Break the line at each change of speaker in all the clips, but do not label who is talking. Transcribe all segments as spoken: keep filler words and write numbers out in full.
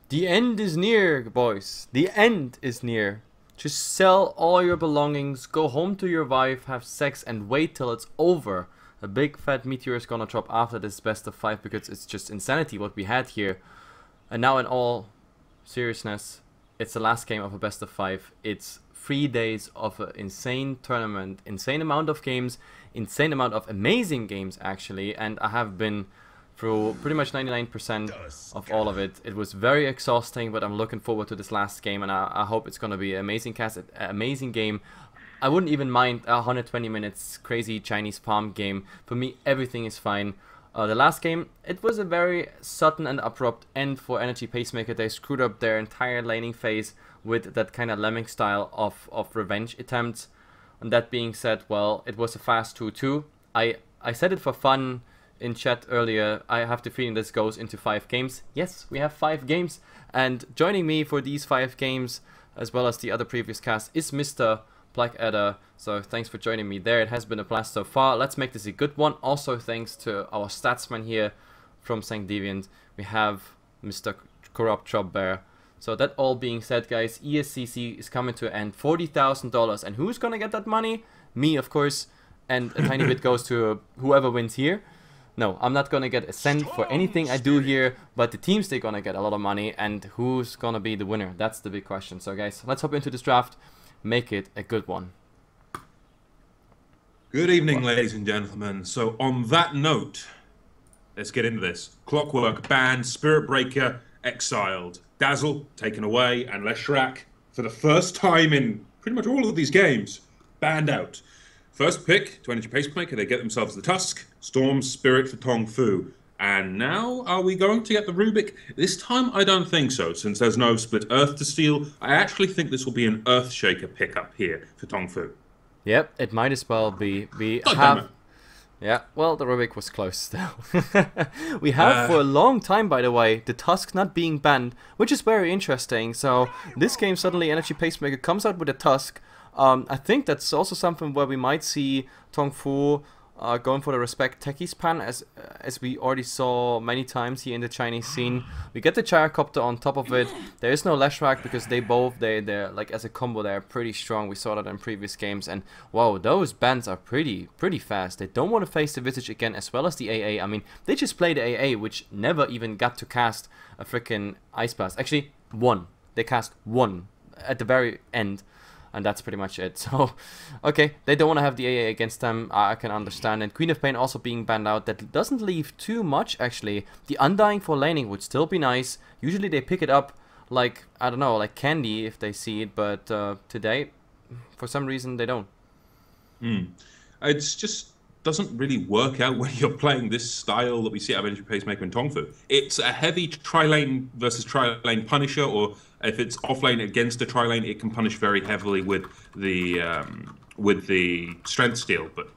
The end is near, boys. The end is near. Just sell all your belongings, go home to your wife, have sex, and wait till it's over. A big fat meteor is gonna drop after this best of five because it's just insanity what we had here. And now in all seriousness, it's the last game of a best of five. It's three days of an insane tournament, insane amount of games, insane amount of amazing games actually, and I have been through pretty much ninety-nine percent of all of it. It was very exhausting, but I'm looking forward to this last game, and I, I hope it's going to be an amazing cast, an amazing game. I wouldn't even mind a one hundred twenty minutes crazy Chinese farm game. For me, everything is fine. Uh, the last game, it was a very sudden and abrupt end for Energy Pacemaker. They screwed up their entire laning phase with that kind of lemming style of, of revenge attempts. And that being said, well, it was a fast two two. I, I said it for fun in chat earlier. I have the feeling this goes into five games. Yes, we have five games. And joining me for these five games, as well as the other previous cast, is Mister Blackadder. So thanks for joining me there. It has been a blast so far. Let's make this a good one. Also thanks to our statsman here from Saint Deviant. We have Mister Corrupt Chop Bear. So that all being said, guys, E S C C is coming to an end. forty thousand dollars. And who's gonna get that money? Me, of course. And a tiny bit goes to whoever wins here. No, I'm not gonna get a cent for anything I do here, but the teams, they're gonna get a lot of money, and who's gonna be the winner? That's the big question. So guys, let's hop into this draft, make it a good one.
Good evening, ladies and gentlemen. So on that note, let's get into this. Clockwork banned, Spirit Breaker exiled, Dazzle taken away, and Leshrac, for the first time in pretty much all of these games, banned out. First pick to Energy Pacemaker, they get themselves the Tusk, Storm Spirit for Tong Fu. And now, are we going to get the Rubik? This time, I don't think so, since there's no split Earth to steal. I actually think this will be an Earthshaker pickup here for Tong Fu.
Yep, it might as well be. We
God
have...
damn it.
Yeah, well, the Rubik was close still. We have
Uh,
for a long time, by the way, the Tusk not being banned, which is very interesting. So this game, suddenly Energy Pacemaker comes out with a Tusk. Um, I think that's also something where we might see Tong Fu uh, going for the Respect Techies pan, as as we already saw many times here in the Chinese scene. We get the Gyrocopter on top of it. There is no Leshrac because they both, they, they're like as a combo, they're pretty strong. We saw that in previous games, and wow, those bans are pretty, pretty fast. They don't want to face the Visage again, as well as the A A. I mean, they just played the A A, which never even got to cast a freaking Ice Blast. Actually, one. They cast one at the very end. And that's pretty much it. So, okay, they don't want to have the A A against them. I can understand. And Queen of Pain also being banned out. That doesn't leave too much, actually. The Undying for laning would still be nice. Usually they pick it up like, I don't know, like candy if they see it. But uh, today, for some reason, they don't.
Hmm. It's just doesn't really work out when you're playing this style that we see out of Energy Pacemaker and Tong Fu. It's a heavy tri-lane versus tri-lane Punisher, or if it's off-lane against a tri-lane, it can punish very heavily with the um, with the Strength Steal, but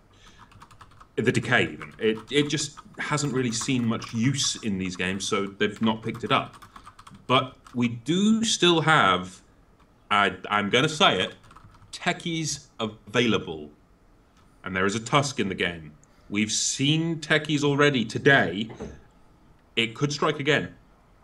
the Decay even. It, it just hasn't really seen much use in these games, so they've not picked it up. But we do still have, I, I'm going to say it, techies available. And there is a Tusk in the game. We've seen techies already today. It could strike again.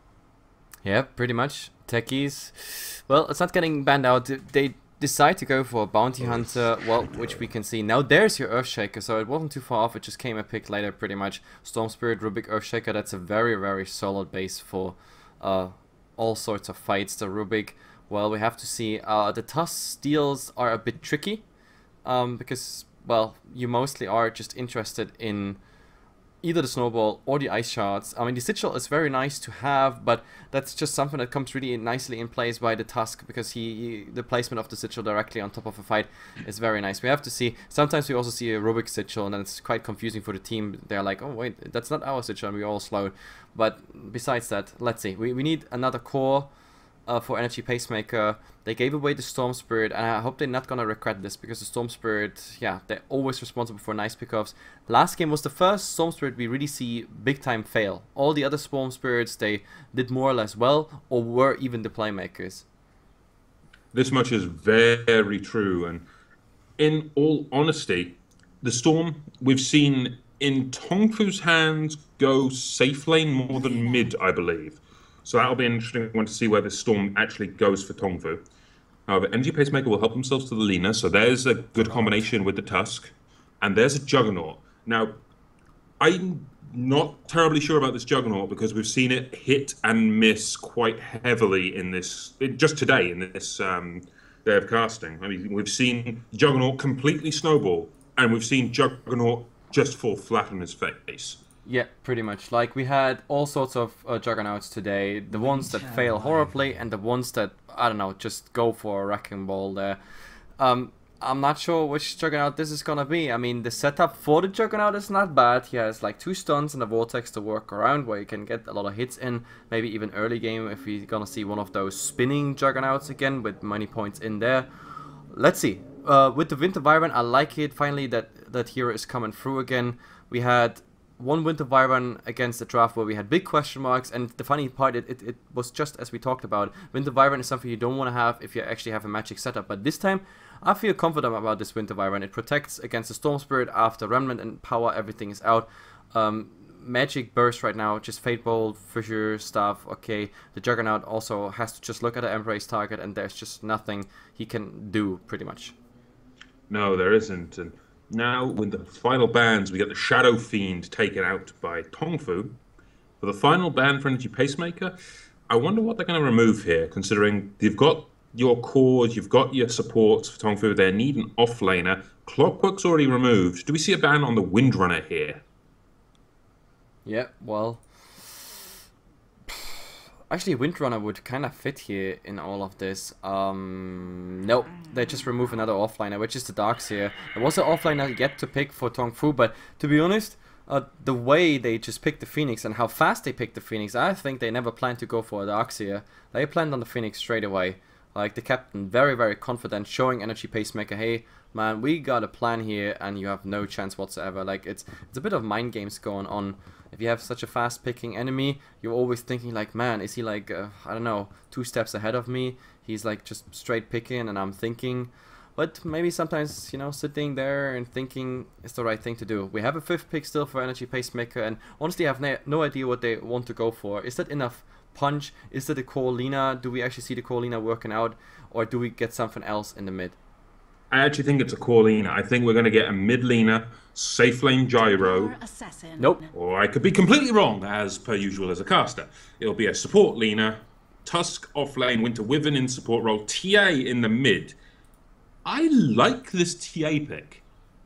Yeah, pretty much. Techies. Well, it's not getting banned out. They decide to go for a Bounty Hunter, well, which we can see. Now there's your Earthshaker, so it wasn't too far off. It just came a pick later, pretty much. Storm Spirit, Rubik, Earthshaker. That's a very, very solid base for uh, all sorts of fights. The Rubik, well, we have to see. Uh, the Tusk steals are a bit tricky, um, because... well, you mostly are just interested in either the Snowball or the Ice Shards. I mean, the Sigil is very nice to have, but that's just something that comes really nicely in place by the Tusk, because he, he the placement of the Sigil directly on top of a fight is very nice. We have to see, sometimes we also see a Rubik Sigil, and then it's quite confusing for the team. They're like, oh wait, that's not our Sigil, and we're all slowed. But besides that, let's see. We, we need another core Uh, for Energy Pacemaker. They gave away the Storm Spirit, and I hope they're not gonna regret this, because the Storm Spirit, yeah, they're always responsible for nice pickups. Last game was the first Storm Spirit we really see big time fail. All the other Storm Spirits, they did more or less well, or were even the playmakers.
This much is very true, and in all honesty, the Storm we've seen in Tong Fu's hands go safe lane more than mid, I believe. So that'll be an interesting one to see where this Storm actually goes for Tongfu. However, Energy Pacemaker will help themselves to the Lina, so there's a good combination with the Tusk. And there's a Juggernaut. Now, I'm not terribly sure about this Juggernaut because we've seen it hit and miss quite heavily in this, just today in this um, day of casting. I mean, we've seen Juggernaut completely snowball, and we've seen Juggernaut just fall flat on his face.
Yeah, pretty much. Like, we had all sorts of uh, Juggernauts today. The ones that fail horribly and the ones that, I don't know, just go for a wrecking ball there. Um, I'm not sure which Juggernaut this is gonna be. I mean, the setup for the Juggernaut is not bad. He has like two stuns and a Vortex to work around where you can get a lot of hits in. Maybe even early game if we're gonna see one of those spinning Juggernauts again with many points in there. Let's see. Uh, with the Winter Wyvern, I like it. Finally, that, that hero is coming through again. We had one Winter Wyvern against the draft where we had big question marks, and the funny part, it, it, it was just as we talked about. Winter Wyvern is something you don't want to have if you actually have a magic setup, but this time I feel confident about this Winter Wyvern. It protects against the Storm Spirit after Remnant and Power, everything is out. Um, magic burst right now, just Fate Bolt, Fissure stuff, okay. The Juggernaut also has to just look at the Embrace target and there's just nothing he can do, pretty much.
No, there isn't, and now, with the final bans, we get the Shadow Fiend taken out by Tongfu. For the final ban for Energy Pacemaker, I wonder what they're going to remove here, considering you've got your cores, you've got your supports for Tongfu, they need an offlaner. Clockwork's already removed. Do we see a ban on the Windrunner here?
Yeah, well, actually Windrunner would kind of fit here in all of this. Um, nope, they just remove another offliner, which is the Darkseer. There was an offliner yet to pick for Tongfu, but to be honest, uh, the way they just picked the Phoenix and how fast they picked the Phoenix, I think they never planned to go for a Darkseer. They planned on the Phoenix straight away. Like the captain, very, very confident, showing Energy Pacemaker, hey, man, we got a plan here and you have no chance whatsoever. Like, it's it's a bit of mind games going on. If you have such a fast picking enemy, you're always thinking like, man, is he like, uh, I don't know, two steps ahead of me? He's like just straight picking and I'm thinking. But maybe sometimes, you know, sitting there and thinking is the right thing to do. We have a fifth pick still for Energy Pacemaker, and honestly I have no, no idea what they want to go for. Is that enough punch? Is that a core Lina? Do we actually see the core Lina working out? Or do we get something else in the mid?
I actually think it's a core Lina. I think we're going to get a mid Lina, safe lane Gyro.
Nope.
Or I could be completely wrong, as per usual as a caster. It'll be a support Lina, Tusk off lane, Winter Wyvern in support role, T A in the mid. I like this T A pick.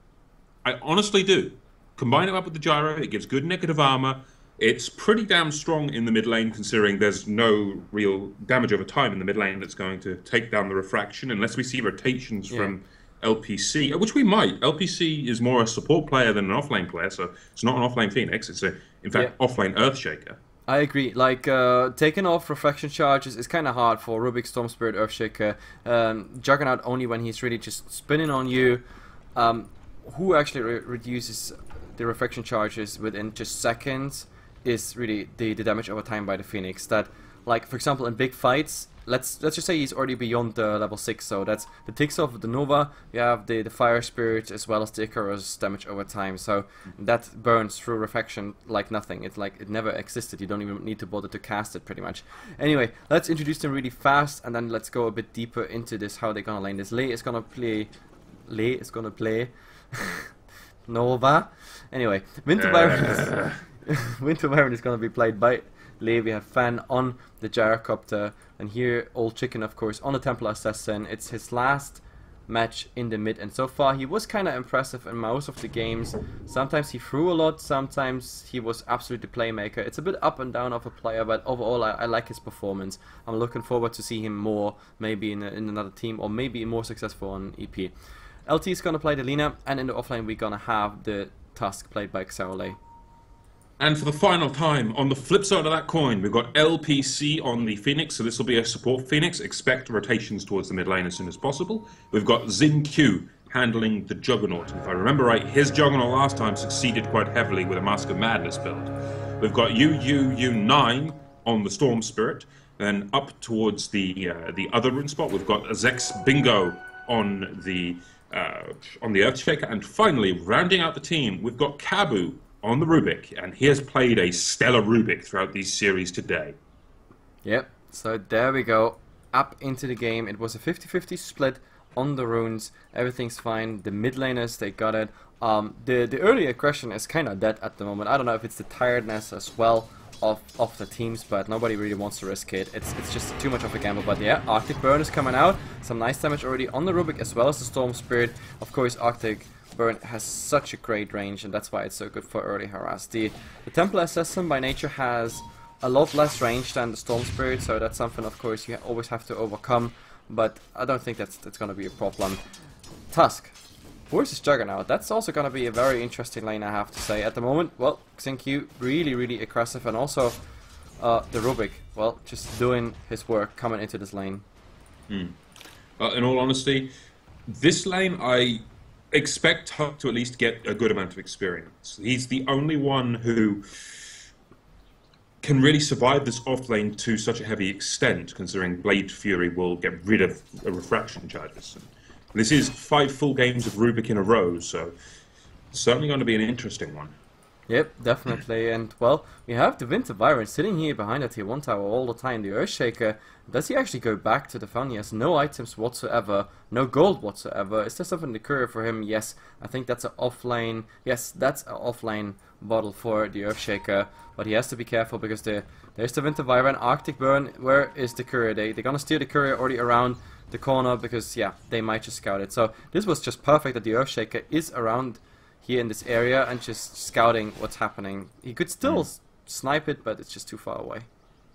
I honestly do. Combine it up with the Gyro, it gives good negative armor. It's pretty damn strong in the mid lane, considering there's no real damage over time in the mid lane that's going to take down the refraction, unless we see rotations yeah. from L P C, which we might. L P C is more a support player than an offlane player, so it's not an offlane Phoenix. It's, a, in fact, yeah. offlane Earthshaker.
I agree. Like, uh, taking off refraction charges is kind of hard for Rubik, Storm Spirit, Earthshaker. Um, Juggernaut only when he's really just spinning on you. Um, who actually re reduces the refraction charges within just seconds is really the, the damage over time by the Phoenix. That, like, for example, in big fights, let's let's just say he's already beyond the level six, so that's the ticks off of the Nova, you have the, the Fire Spirit as well as the Icarus damage over time, so that burns through refraction like nothing. It's like it never existed, you don't even need to bother to cast it pretty much. Anyway, let's introduce them really fast and then let's go a bit deeper into this, how they're gonna lane this. Lei is gonna play... Lei is gonna play... Nova? Anyway, Winter Wyvern is... Winter Wyvern is going to be played by Lei. We have Fan on the Gyrocopter, and here Old Chicken, of course, on the Templar Assassin. It's his last match in the mid, and so far he was kind of impressive in most of the games. Sometimes he threw a lot, sometimes he was absolutely playmaker. It's a bit up and down of a player, but overall I, I like his performance. I'm looking forward to see him more, maybe in, a, in another team, or maybe more successful on E P. L T is going to play the Lina, and in the offlane we're going to have the Tusk played by Xeraolei.
And for the final time, on the flip side of that coin, we've got L P C on the Phoenix, so this will be a support Phoenix. Expect rotations towards the mid lane as soon as possible. We've got Xin-Q handling the Juggernaut. And if I remember right, his Juggernaut last time succeeded quite heavily with a Mask of Madness build. We've got U U U nine on the Storm Spirit. Then up towards the uh, the other rune spot, we've got Zex Bingo on the, uh, on the Earthshaker. And finally, rounding out the team, we've got Kabu on the Rubik, and he has played a stellar Rubik throughout these series today.
Yep, so there we go. Up into the game. It was a fifty fifty split on the runes. Everything's fine. The mid laners, they got it. Um, the, the early aggression is kind of dead at the moment. I don't know if it's the tiredness as well of, of the teams, but nobody really wants to risk it. It's, it's just too much of a gamble. But yeah, Arctic Burn is coming out. Some nice damage already on the Rubik as well as the Storm Spirit. Of course, Arctic Burn has such a great range, and that's why it's so good for early harass. The, the Temple Assassin by nature has a lot less range than the Storm Spirit, so that's something of course you always have to overcome, but I don't think that's, that's going to be a problem. Tusk versus Juggernaut, that's also going to be a very interesting lane, I have to say. At the moment, well, Xingqiu really, really aggressive, and also uh, the Rubik, well, just doing his work coming into this lane.
Hmm. Uh, in all honesty, this lane I expect Tusk to at least get a good amount of experience. He's the only one who can really survive this off lane to such a heavy extent, considering Blade Fury will get rid of uh, refraction charges. And this is five full games of Rubik in a row, so it's certainly going to be an interesting one.
Yep, definitely. And well, we have the Winter Byron sitting here behind the tier one tower all the time. The Earthshaker, does he actually go back to the farm? He has no items whatsoever, no gold whatsoever. Is there something in the courier for him? Yes, I think that's an offlane. Yes, that's an offlane bottle for the Earthshaker. But he has to be careful because the, there's the Winter Byron, Arctic Burn. Where is the courier? They, they're gonna steer the courier already around the corner because, yeah, they might just scout it. So this was just perfect that the Earthshaker is around here in this area and just scouting what's happening. He could still mm. snipe it, but it's just too far away.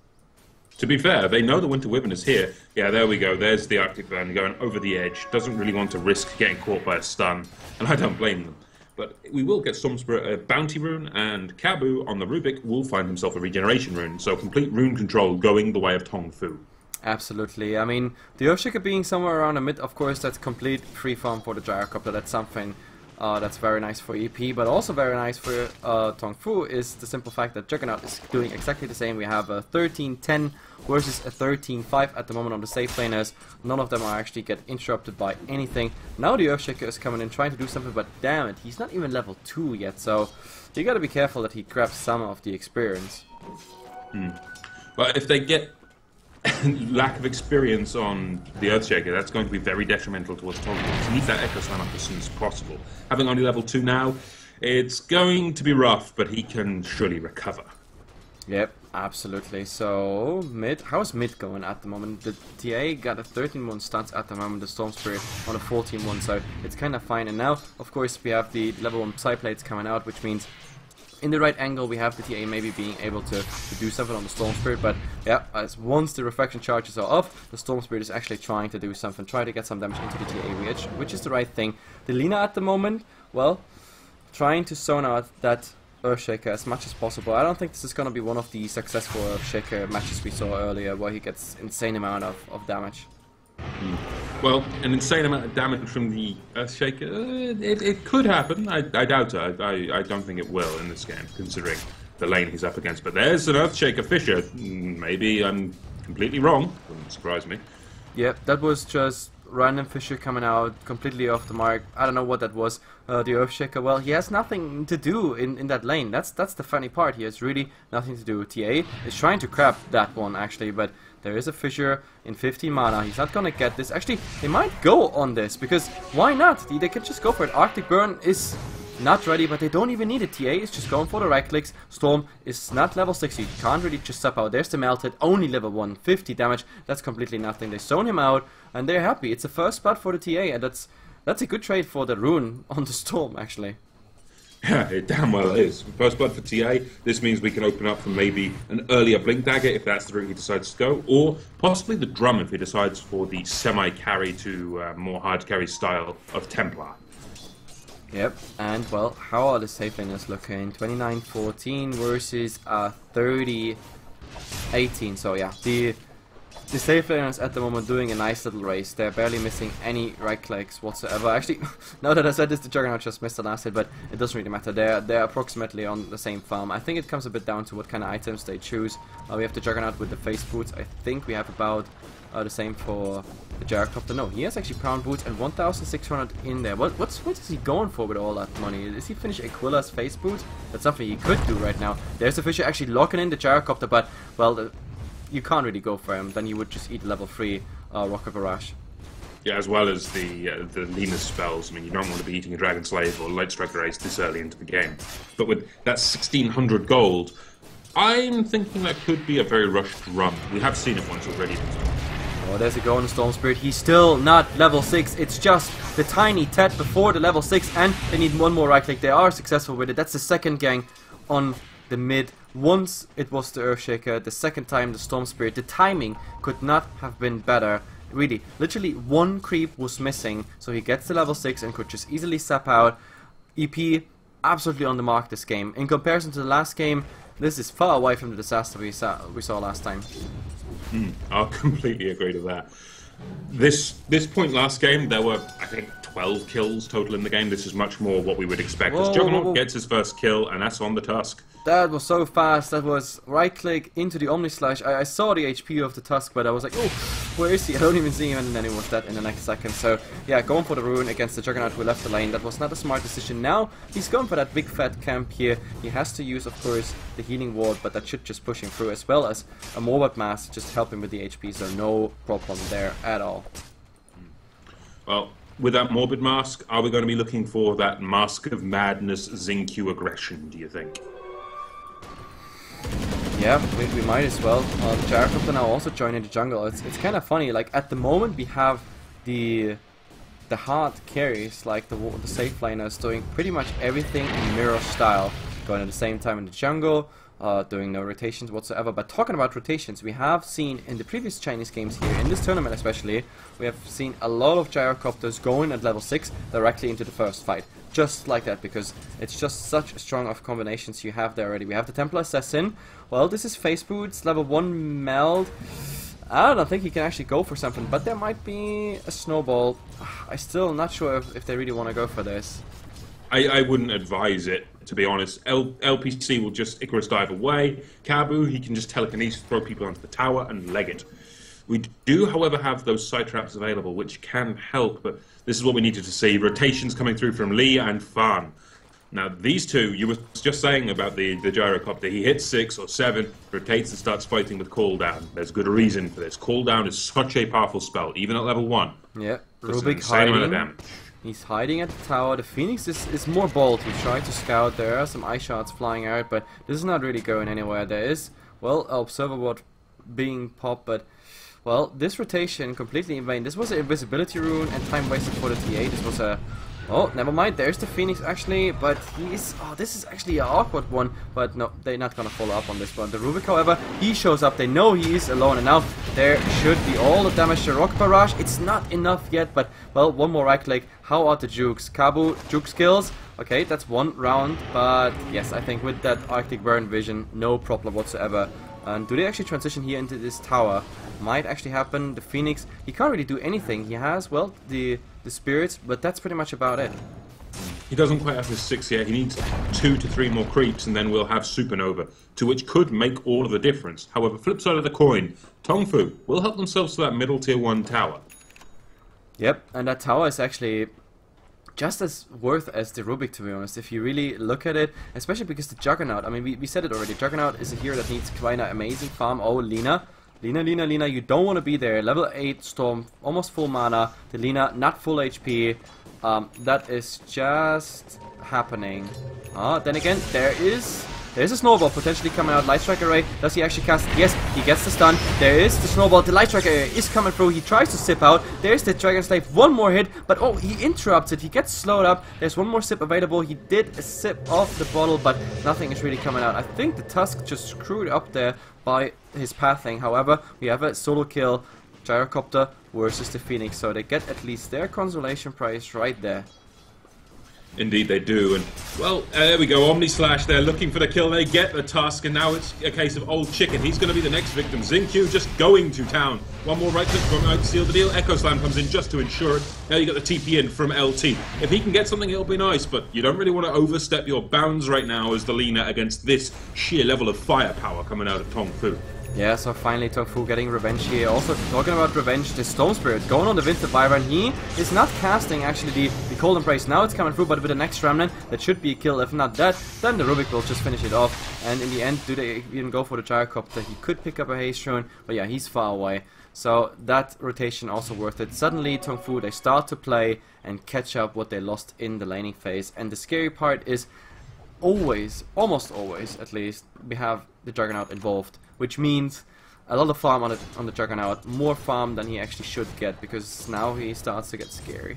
To be fair, they know the Winter Wyvern is here. Yeah, there we go. There's the Arctic Burn going over the edge. Doesn't really want to risk getting caught by a stun, and I don't blame them. But we will get Storm Spirit a Bounty Rune, and Kabu on the Rubik will find himself a Regeneration Rune. So complete rune control going the way of Tong Fu.
Absolutely. I mean, the Earthshaker being somewhere around the mid, of course, that's complete free farm for the Gyrocopter. That's something uh, that's very nice for E P, but also very nice for uh, Tong Fu is the simple fact that Juggernaut is doing exactly the same. We have a thirteen ten versus a thirteen five at the moment on the safe laners. None of them are actually get interrupted by anything. Now the Earthshaker is coming in trying to do something, but damn it, he's not even level two yet, so you gotta be careful that he grabs some of the experience.
Hmm. But if they get lack of experience on the Earthshaker, that's going to be very detrimental towards Tong Fu. He needs that Echo Slam up as soon as possible. Having only level two now, it's going to be rough, but he can surely recover.
Yep, absolutely. So, mid, how's mid going at the moment? The T A got a thirteen one stats at the moment, the Storm Spirit on a fourteen one, so it's kind of fine. And now, of course, we have the level one Psyplates coming out, which means in the right angle we have the T A maybe being able to, to do something on the Storm Spirit. But yeah, as once the refraction charges are off, the Storm Spirit is actually trying to do something, try to get some damage into the T A, which, which is the right thing. The Lina at the moment, well, trying to zone out that Earthshaker as much as possible. I don't think this is going to be one of the successful Earthshaker matches we saw earlier where he gets insane amount of, of damage.
Mm. Well, an insane amount of damage from the Earthshaker, uh, it, it could happen. I, I doubt it. I, I don't think it will in this game, considering the lane he's up against. But there's an Earthshaker Fissure. Maybe I'm completely wrong. Wouldn't surprise me.
Yep, that was just random Fissure coming out completely off the mark. I don't know what that was. Uh, the Earthshaker, well, he has nothing to do in, in that lane. That's that's the funny part. He has really nothing to do. T A is trying to grab that one, actually, but there is a Fissure in fifteen mana. He's not gonna get this. Actually, they might go on this, because why not? They, they could just go for it. Arctic Burn is not ready, but they don't even need it. T A is just going for the right clicks. Storm is not level six, you can't really just sub out. There's the Melted, only level one, fifty damage. That's completely nothing. They zone him out, and they're happy. It's a first spot for the T A, and that's that's a good trade for the rune on the Storm, actually.
Yeah, it damn well is. First blood for T A. This means we can open up for maybe an earlier Blink Dagger if that's the route he decides to go, or possibly the Drum if he decides for the semi-carry to uh, more hard carry style of Templar.
Yep, and well, how are the safe laners looking? twenty-nine fourteen versus uh, thirty eighteen. So yeah, the the safe laners at the moment doing a nice little race. They're barely missing any right clicks whatsoever. Actually, now that I said this, the Juggernaut just missed the last hit, but it doesn't really matter. They're they're approximately on the same farm. I think it comes a bit down to what kind of items they choose. Uh, we have the Juggernaut with the face boots. I think we have about uh, the same for the Gyrocopter. No, he has actually Crown Boots and one thousand six hundred in there. What what's what is he going for with all that money? Is he finish Aquila's face boot? That's something he could do right now. There's the Fissure actually locking in the Gyrocopter, but well, the you can't really go for him. Then you would just eat level three uh, Rocket Barrage.
Yeah, as well as the uh, the Lina's spells. I mean, you don't want to be eating a Dragon Slave or Light Striker Ace this early into the game. But with that sixteen hundred gold, I'm thinking that could be a very rushed run. We have seen it once already.
Oh, there's a go on the Storm Spirit. He's still not level six. It's just the tiny Tet before the level six, and they need one more right click. They are successful with it. That's the second gang on the mid. Once it was the Earthshaker, the second time the Storm Spirit. The timing could not have been better. Really, literally one creep was missing, so he gets to level six and could just easily step out. E P absolutely on the mark this game. In comparison to the last game, this is far away from the disaster we saw, we saw last time.
Mm, I completely agree with that. This this point last game, there were, I think, twelve kills total in the game. This is much more what we would expect. As Juggernaut whoa, whoa. gets his first kill, and that's on the Tusk.
That was so fast. That was right click into the Omni Slash. I, I saw the H P of the Tusk, but I was like, oh, where is he? I don't even see him, and then he was dead in the next second. So yeah, going for the rune against the Juggernaut who left the lane. That was not a smart decision. Now he's going for that big fat camp here. He has to use, of course, the healing ward, but that should just push him through, as well as a Morbat Mask just help him with the H P. So no problem there at all.
Well, with that Morbid Mask, are we going to be looking for that Mask of Madness Xingqiu aggression, do you think?
Yeah, we, we might as well. Uh, the Gyrocopter now also joining the jungle. It's it's kind of funny. Like at the moment, we have the the hard carries, like the the safe laners, doing pretty much everything in mirror style, going at the same time in the jungle, uh, doing no rotations whatsoever. But talking about rotations, we have seen in the previous Chinese games here, in this tournament especially, we have seen a lot of Gyrocopters going at level six directly into the first fight. Just like that, because it's just such strong of combinations you have there already. We have the Templar Assassin. Well, this is Face Boots, level one meld. I don't think he can actually go for something, but there might be a Snowball. I'm still not sure if, if they really want to go for this.
I, I wouldn't advise it, to be honest. L LPC will just Icarus dive away. Kabu, he can just telekinesis, throw people onto the tower and leg it. We do, however, have those side traps available, which can help, but this is what we needed to see. Rotations coming through from Lee and Fan. Now, these two, you were just saying about the, the Gyrocopter, he hits six or seven, rotates and starts fighting with cooldown. There's good reason for this. Cooldown is such a powerful spell, even at level one.
Yeah, Rubik hiding. He's hiding at the tower. The Phoenix is, is more bold. He's trying to scout. There are some ice shots flying out, but this is not really going anywhere. There is, well, an Observer Ward being popped, but... Well, this rotation completely in vain. This was an invisibility rune and time wasted for the T A. This was a... Oh, never mind. There's the Phoenix actually, but he's... Oh, this is actually an awkward one. But no, they're not gonna follow up on this one. The Rubik, however, he shows up. They know he is alone, and now there should be all the damage to Rock Barrage. It's not enough yet, but well, one more right click. How are the jukes? Kabu, juke skills. Okay, that's one round, but yes, I think with that Arctic Burn vision, no problem whatsoever. And do they actually transition here into this tower? Might actually happen. The Phoenix, he can't really do anything. He has, well, the the spirits, but that's pretty much about it.
He doesn't quite have his six yet. He needs two to three more creeps, and then we'll have Supernova, to which could make all of the difference. However, flip side of the coin, Tongfu will help themselves to that middle tier one tower.
Yep, and that tower is actually just as worth as the Rubik, to be honest, if you really look at it, especially because the Juggernaut, I mean, we, we said it already, Juggernaut is a hero that needs quite an amazing farm. Oh, Lina. Lina, Lina, Lina, you don't want to be there. Level eight Storm, almost full mana. The Lina, not full H P. Um, that is just happening. Ah, then again, there is... There's a Snowball potentially coming out. Light Strike Array. Does he actually cast? Yes, he gets the stun. There is the Snowball. The Light Strike Array is coming through. He tries to sip out. There's the Dragon Slave. One more hit, but oh, he interrupts it. He gets slowed up. There's one more sip available. He did a sip of the bottle, but nothing is really coming out. I think the Tusk just screwed up there by his pathing. However, we have a solo kill. Gyrocopter versus the Phoenix, so they get at least their consolation prize right there.
Indeed they do, and well, uh, there we go, Omni Slash, they're looking for the kill, they get the Tusk, and now it's a case of Old Chicken. He's going to be the next victim. Xingqiu just going to town. One more right click from out to seal the deal. Echo Slam comes in just to ensure it. Now you got the T P in from L T. If he can get something, it'll be nice, but you don't really want to overstep your bounds right now as the Lina against this sheer level of firepower coming out of Tongfu.
Yeah, so finally Tongfu getting revenge here. Also talking about revenge, the Storm Spirit going on the Winter Wyvern. He is not casting actually the, the Cold Embrace. Now it's coming through, but with the next Remnant, that should be a kill. If not that, then the Rubik will just finish it off. And in the end, do they even go for the Gyrocopter? He could pick up a Haste Rune, but yeah, he's far away. So that rotation also worth it. Suddenly Tongfu, they start to play and catch up what they lost in the laning phase. And the scary part is always, almost always at least, we have the Juggernaut involved. Which means a lot of farm on, it, on the Juggernaut, more farm than he actually should get, because now he starts to get scary.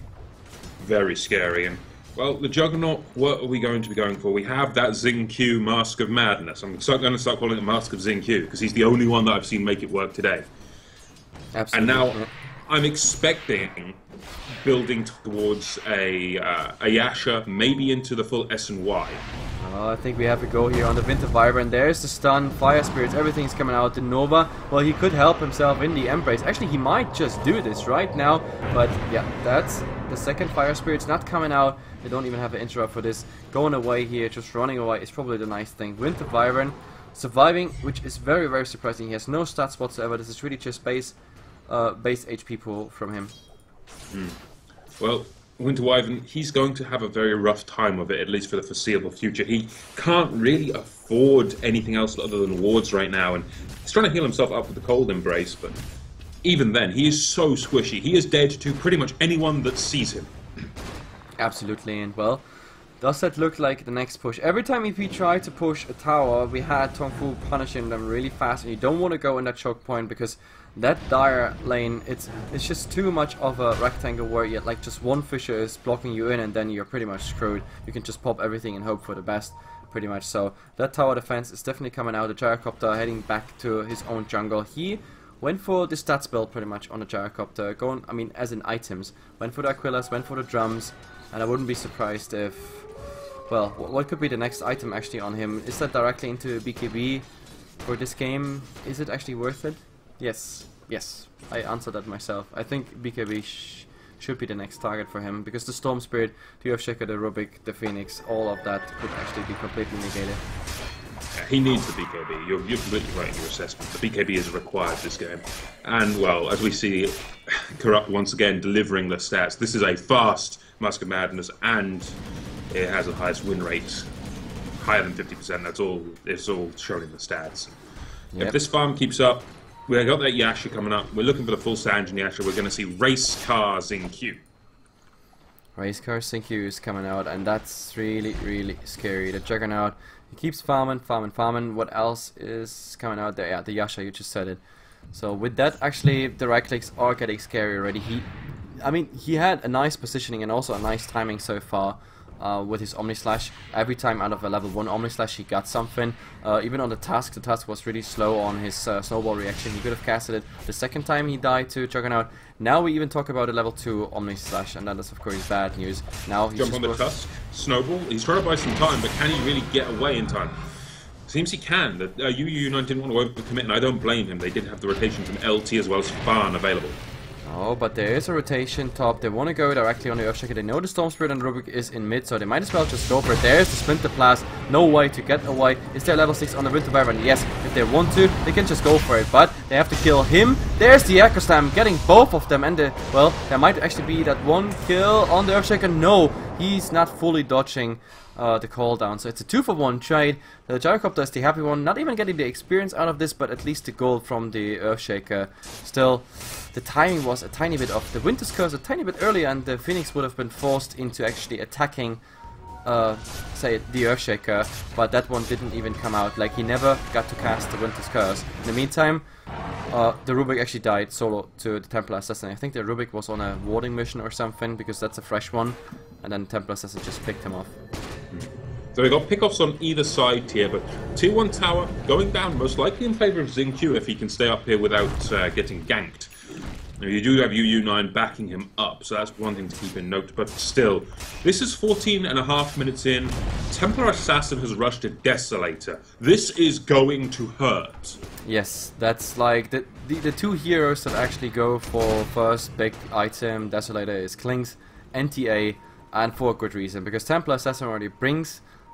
Very scary. And well, the Juggernaut, what are we going to be going for? We have that Xingqiu Mask of Madness. I'm going to start calling it Mask of Xingqiu, because he's the only one that I've seen make it work today.
Absolutely.
And now
yeah.
I'm expecting building towards a, uh, a Yasha, maybe into the full S and Y.
Oh, I think we have to go here on the Winter Wyvern. There's the stun, Fire Spirits, everything's coming out. The Nova, well, he could help himself in the Embrace. Actually, he might just do this right now. But yeah, that's the second Fire Spirit's not coming out. They don't even have an interrupt for this. Going away here, just running away is probably the nice thing. Winter Wyvern surviving, which is very, very surprising. He has no stats whatsoever. This is really just base, uh, base H P pool from him.
Mm. Well, Winter Wyvern, he's going to have a very rough time of it, at least for the foreseeable future. He can't really afford anything else other than wards right now, and he's trying to heal himself up with the Cold Embrace, but even then, he is so squishy. He is dead to pretty much anyone that sees him.
Absolutely, and well, does that look like the next push? Every time if we try to push a tower, we had Tongfu punishing them really fast, and you don't want to go in that choke point, because that dire lane, it's it's just too much of a rectangle where you like just one Fissure is blocking you in, and then you're pretty much screwed. You can just pop everything and hope for the best, pretty much. So that tower defense is definitely coming out. The Gyrocopter heading back to his own jungle. He went for the stats build pretty much on the Gyrocopter, going, I mean, as in items. Went for the Aquilas, went for the drums, and I wouldn't be surprised if, well, what could be the next item actually on him? Is that directly into B K B for this game? Is it actually worth it? Yes, yes, I answered that myself. I think B K B sh should be the next target for him, because the Storm Spirit, the Earthshaker, the Rubik, the Phoenix, all of that could actually be completely negated.
Yeah, he needs the B K B. You're, you're completely right in your assessment. The B K B is required this game. And, well, as we see, Corrupt once again delivering the stats. This is a fast Mask of Madness, and it has the highest win rate, higher than fifty percent. That's all, it's all shown in the stats. Yep. If this farm keeps up, we've got that Yasha coming up. We're looking for the full Sanjin Yasha. We're going to see Race Cars in Q.
Race Cars in Q is coming out, and that's really, really scary. The Juggernaut, he keeps farming, farming, farming. What else is coming out there? Yeah, the Yasha, you just said it. So with that, actually, the right clicks are getting scary already. He, I mean, he had a nice positioning and also a nice timing so far. Uh, with his Omni Slash. Every time out of a level one Omni Slash he got something. Uh, even on the task, the task was really slow on his uh, snowball reaction. He could have casted it the second time he died to Juggernaut. Now we even talk about a level two Omni Slash, and that is of course bad news. Now he's
Jump on the tusk, snowball. He's trying to buy some time, but can he really get away in time? Seems he can. The uh, U U nine didn't want to overcommit, and I don't blame him. They did have the rotations from L T as well as Farn available.
Oh, but there is a rotation top. They want to go directly on the Earthshaker. They know the Storm Spirit and Rubik is in mid, so they might as well just go for it. There's the Splinter Blast. No way to get away. Is there level six on the Winter Wyvern? Yes, if they want to, they can just go for it, but they have to kill him. There's the Echo Slam, getting both of them, and the, well, there might actually be that one kill on the Earthshaker. No, he's not fully dodging Uh, the call down, so it's a two for one trade. The Gyrocopter is the happy one, not even getting the experience out of this, but at least the gold from the Earthshaker. Still, the timing was a tiny bit off. The Winter's Curse a tiny bit earlier, and the Phoenix would have been forced into actually attacking, uh, say, the Earthshaker, but that one didn't even come out. Like, he never got to cast the Winter's Curse. In the meantime, uh, the Rubik actually died solo to the Templar Assassin. I think the Rubik was on a warding mission or something, because that's a fresh one, and then Templar Assassin just picked him off.
So we got pickoffs on either side here, but two one tower going down most likely in favour of Xingqiu if he can stay up here without uh, getting ganked. Now, you do have U U nine backing him up, so that's one thing to keep in note, but still, this is fourteen and a half minutes in. Templar Assassin has rushed a Desolator. This is going to hurt.
Yes, that's like the, the, the two heroes that actually go for first big item Desolator is Klings, N T A, and for a good reason, because Templar Assassin already brings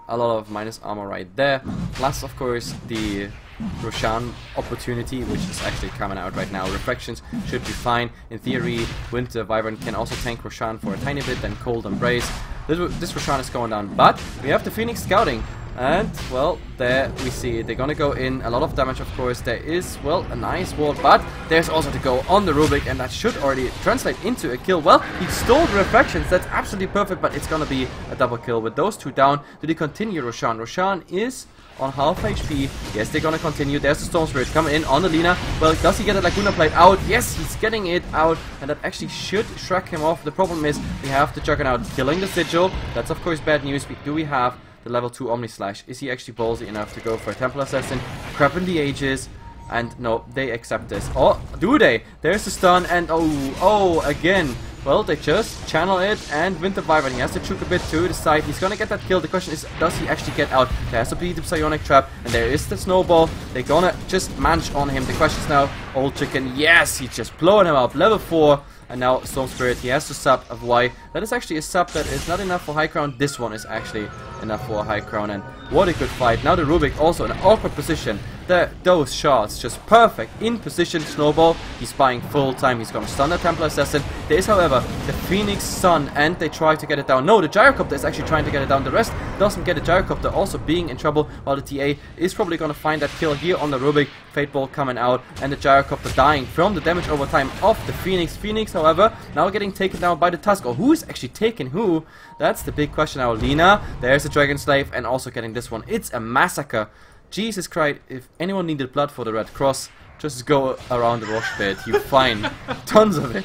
a lot of minus armor right there. Plus, of course, the Roshan opportunity, which is actually coming out right now. Reflections should be fine. In theory, Winter Wyvern can also tank Roshan for a tiny bit, then Cold Embrace. This, this Roshan is going down, but we have the Phoenix scouting. And, well, there we see they're gonna go in. A lot of damage, of course. There is, well, a nice wall, but there's also to go on the Rubik, and that should already translate into a kill. Well, he stole the reflections. That's absolutely perfect, but it's gonna be a double kill with those two down. Do they continue Roshan? Roshan is on half H P. Yes, they're gonna continue. There's the Storm Spirit coming in on the Lina. Well, does he get a Laguna Plate out? Yes, he's getting it out, and that actually should shrug him off. The problem is we have the Juggernaut killing the Sigil. That's, of course, bad news. We, do we have the level two Omni Slash? Is he actually ballsy enough to go for a Temple Assassin? Crapping the Ages. And no, they accept this. Oh, do they? There's the stun, and oh, oh, again. Well, they just channel it, and Winter Wyvern, he has to juke a bit to the side. He's gonna get that kill. The question is, does he actually get out? There has to be the Psionic Trap, and there is the Snowball. They're gonna just manage on him. The question is now, Old Chicken, yes, he's just blowing him up. Level four. And now Storm Spirit, he has to sub of Y. That is actually a sub that is not enough for high crown. This one is actually enough for a high crown. And what a good fight. Now the Rubik also in an awkward position. The, those shots just perfect in position. Snowball, he's buying full time. He's gonna stun the Temple Assassin. There is, however, the Phoenix Sun, and they try to get it down. No, the Gyrocopter is actually trying to get it down. The rest doesn't get a Gyrocopter, also being in trouble, while the T A is probably gonna find that kill here on the Rubik. Fate Ball coming out, and the Gyrocopter dying from the damage over time of the Phoenix. Phoenix, however, now getting taken down by the Tusk. Or who is actually taking who? That's the big question now. Lina, there's the Dragon Slave, and also getting this one. It's a massacre. Jesus Christ, if anyone needed blood for the Red Cross, just go around the Rosh Pit. You find tons of it.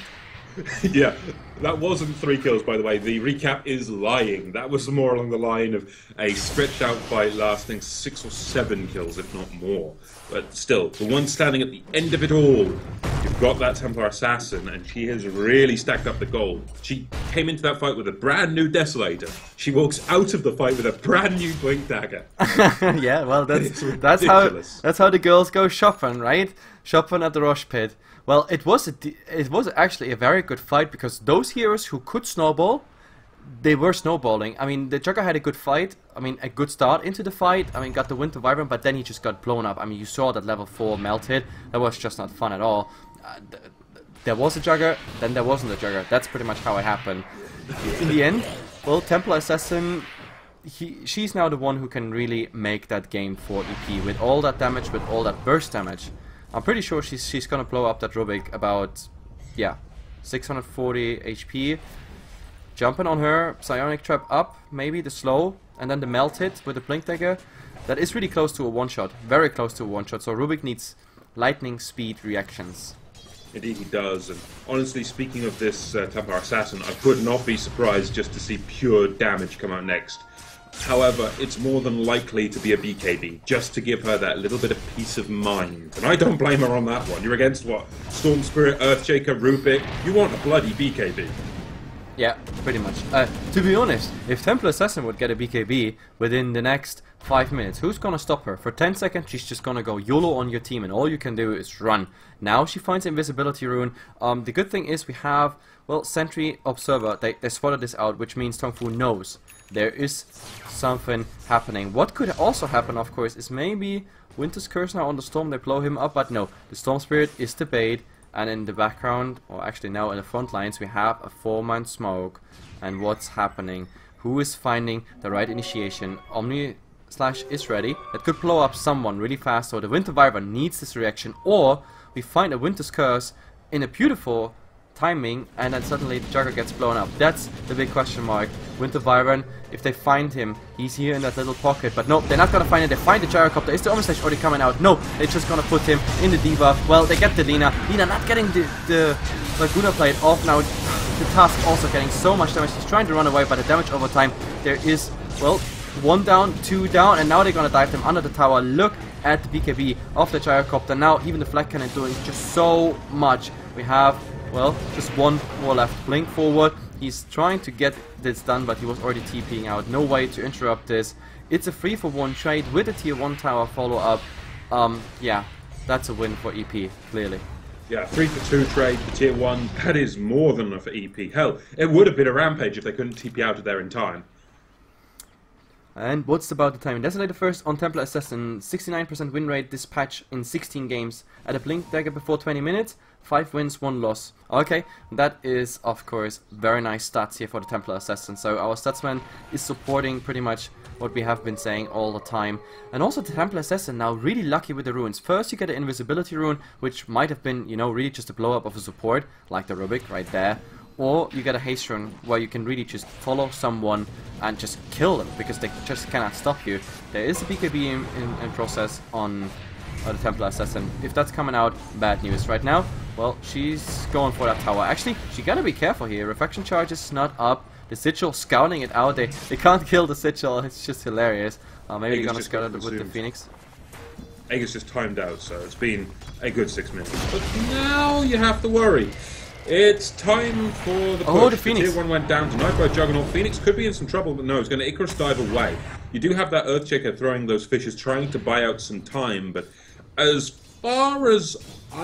Yeah, that wasn't three kills, by the way. The recap is lying. That was more along the line of a stretched out fight lasting six or seven kills, if not more. But still, the one standing at the end of it all, you've got that Templar Assassin, and she has really stacked up the gold. She came into that fight with a brand new Desolator. She walks out of the fight with a brand new Blink Dagger.
Yeah, well, that's that's how that's how the girls go shopping, right? Shopping at the Rosh Pit. Well, it was a, it was actually a very good fight, because those heroes who could snowball, they were snowballing. I mean, the Jugger had a good fight. I mean, a good start into the fight. I mean, got the Winter Wyvern, but then he just got blown up. I mean, you saw that level four melted. That was just not fun at all. Uh, th th there was a Jugger, then there wasn't a Jugger. That's pretty much how it happened. In the end, well, Templar Assassin, he, she's now the one who can really make that game for E P. With all that damage, with all that burst damage. I'm pretty sure she's, she's gonna blow up that Rubik about, yeah, six hundred forty H P. Jumping on her, Psionic Trap up, maybe the slow, and then the melt hit with the Blink Dagger. That is really close to a one-shot, very close to a one-shot, so Rubik needs lightning speed reactions.
Indeed he does, and honestly, speaking of this uh, Templar Assassin, I could not be surprised just to see pure damage come out next. However, it's more than likely to be a B K B, just to give her that little bit of peace of mind. And I don't blame her on that one. You're against what? Storm Spirit, Earthshaker, Rubik? You want a bloody B K B.
Yeah, pretty much. Uh, to be honest, if Templar Assassin would get a B K B within the next five minutes, who's gonna stop her? For ten seconds, she's just gonna go YOLO on your team, and all you can do is run. Now she finds Invisibility Rune. Um, the good thing is we have, well, Sentry Observer. They, they spotted this out, which means Tongfu knows there is something happening. What could also happen, of course, is maybe Winter's Curse now on the Storm. They blow him up, but no. The Storm Spirit is the bait. And in the background, or actually now in the front lines, we have a four-man smoke. And what's happening? Who is finding the right initiation? Omni Slash is ready. That could blow up someone really fast, so the Winter Wyvern needs this reaction. Or we find a Winter's Curse in a beautiful timing, and then suddenly the Jugger gets blown up. That's the big question mark. Winter Wyvern, if they find him, he's here in that little pocket. But no, they're not gonna find it. They find the Gyrocopter. Is the Omni Slash already coming out? No, they're just gonna put him in the debuff. Well, they get the Lina. Lina not getting the, the Laguna Plate off now. The Tusk also getting so much damage. He's trying to run away, but the damage over time, there is, well, one down, two down, and now they're gonna dive them under the tower. Look at the B K B of the Gyrocopter. Now even the Flak Cannon doing just so much. We have, well, just one more left. Blink forward. He's trying to get this done, but he was already TPing out. No way to interrupt this. It's a three for one trade with a tier one tower follow-up. Um, yeah, that's a win for E P, clearly.
Yeah, three for two trade for tier one. That is more than enough for E P. Hell, it would have been a Rampage if they couldn't T P out of there in time.
And what's about the time? Desolator first on Templar Assassin, sixty-nine percent win rate, dispatch in sixteen games. At a Blink Dagger before twenty minutes, five wins, one loss. Okay, that is of course very nice stats here for the Templar Assassin. So our statsman is supporting pretty much what we have been saying all the time. And also the Templar Assassin now really lucky with the runes. First you get an invisibility rune, which might have been, you know, really just a blow up of a support, like the Rubik right there. Or you get a haste rune where you can really just follow someone and just kill them because they just cannot stop you. There is a B K B in, in, in process on uh, the Templar Assassin. If that's coming out, bad news. Right now, well, she's going for that tower. Actually, she gotta be careful here. Refraction charge is not up. The Sigil scouting it out. They they can't kill the Sigil. It's just hilarious. Uh, maybe they're gonna scout it with the Phoenix.
Aegis just timed out, so it's been a good six minutes. But now you have to worry. It's time for the push.
Oh, the Phoenix.
The tier one went down tonight by Juggernaut. Phoenix could be in some trouble, but no, it's going to Icarus dive away. You do have that Earthshaker throwing those fishes, trying to buy out some time, but as far as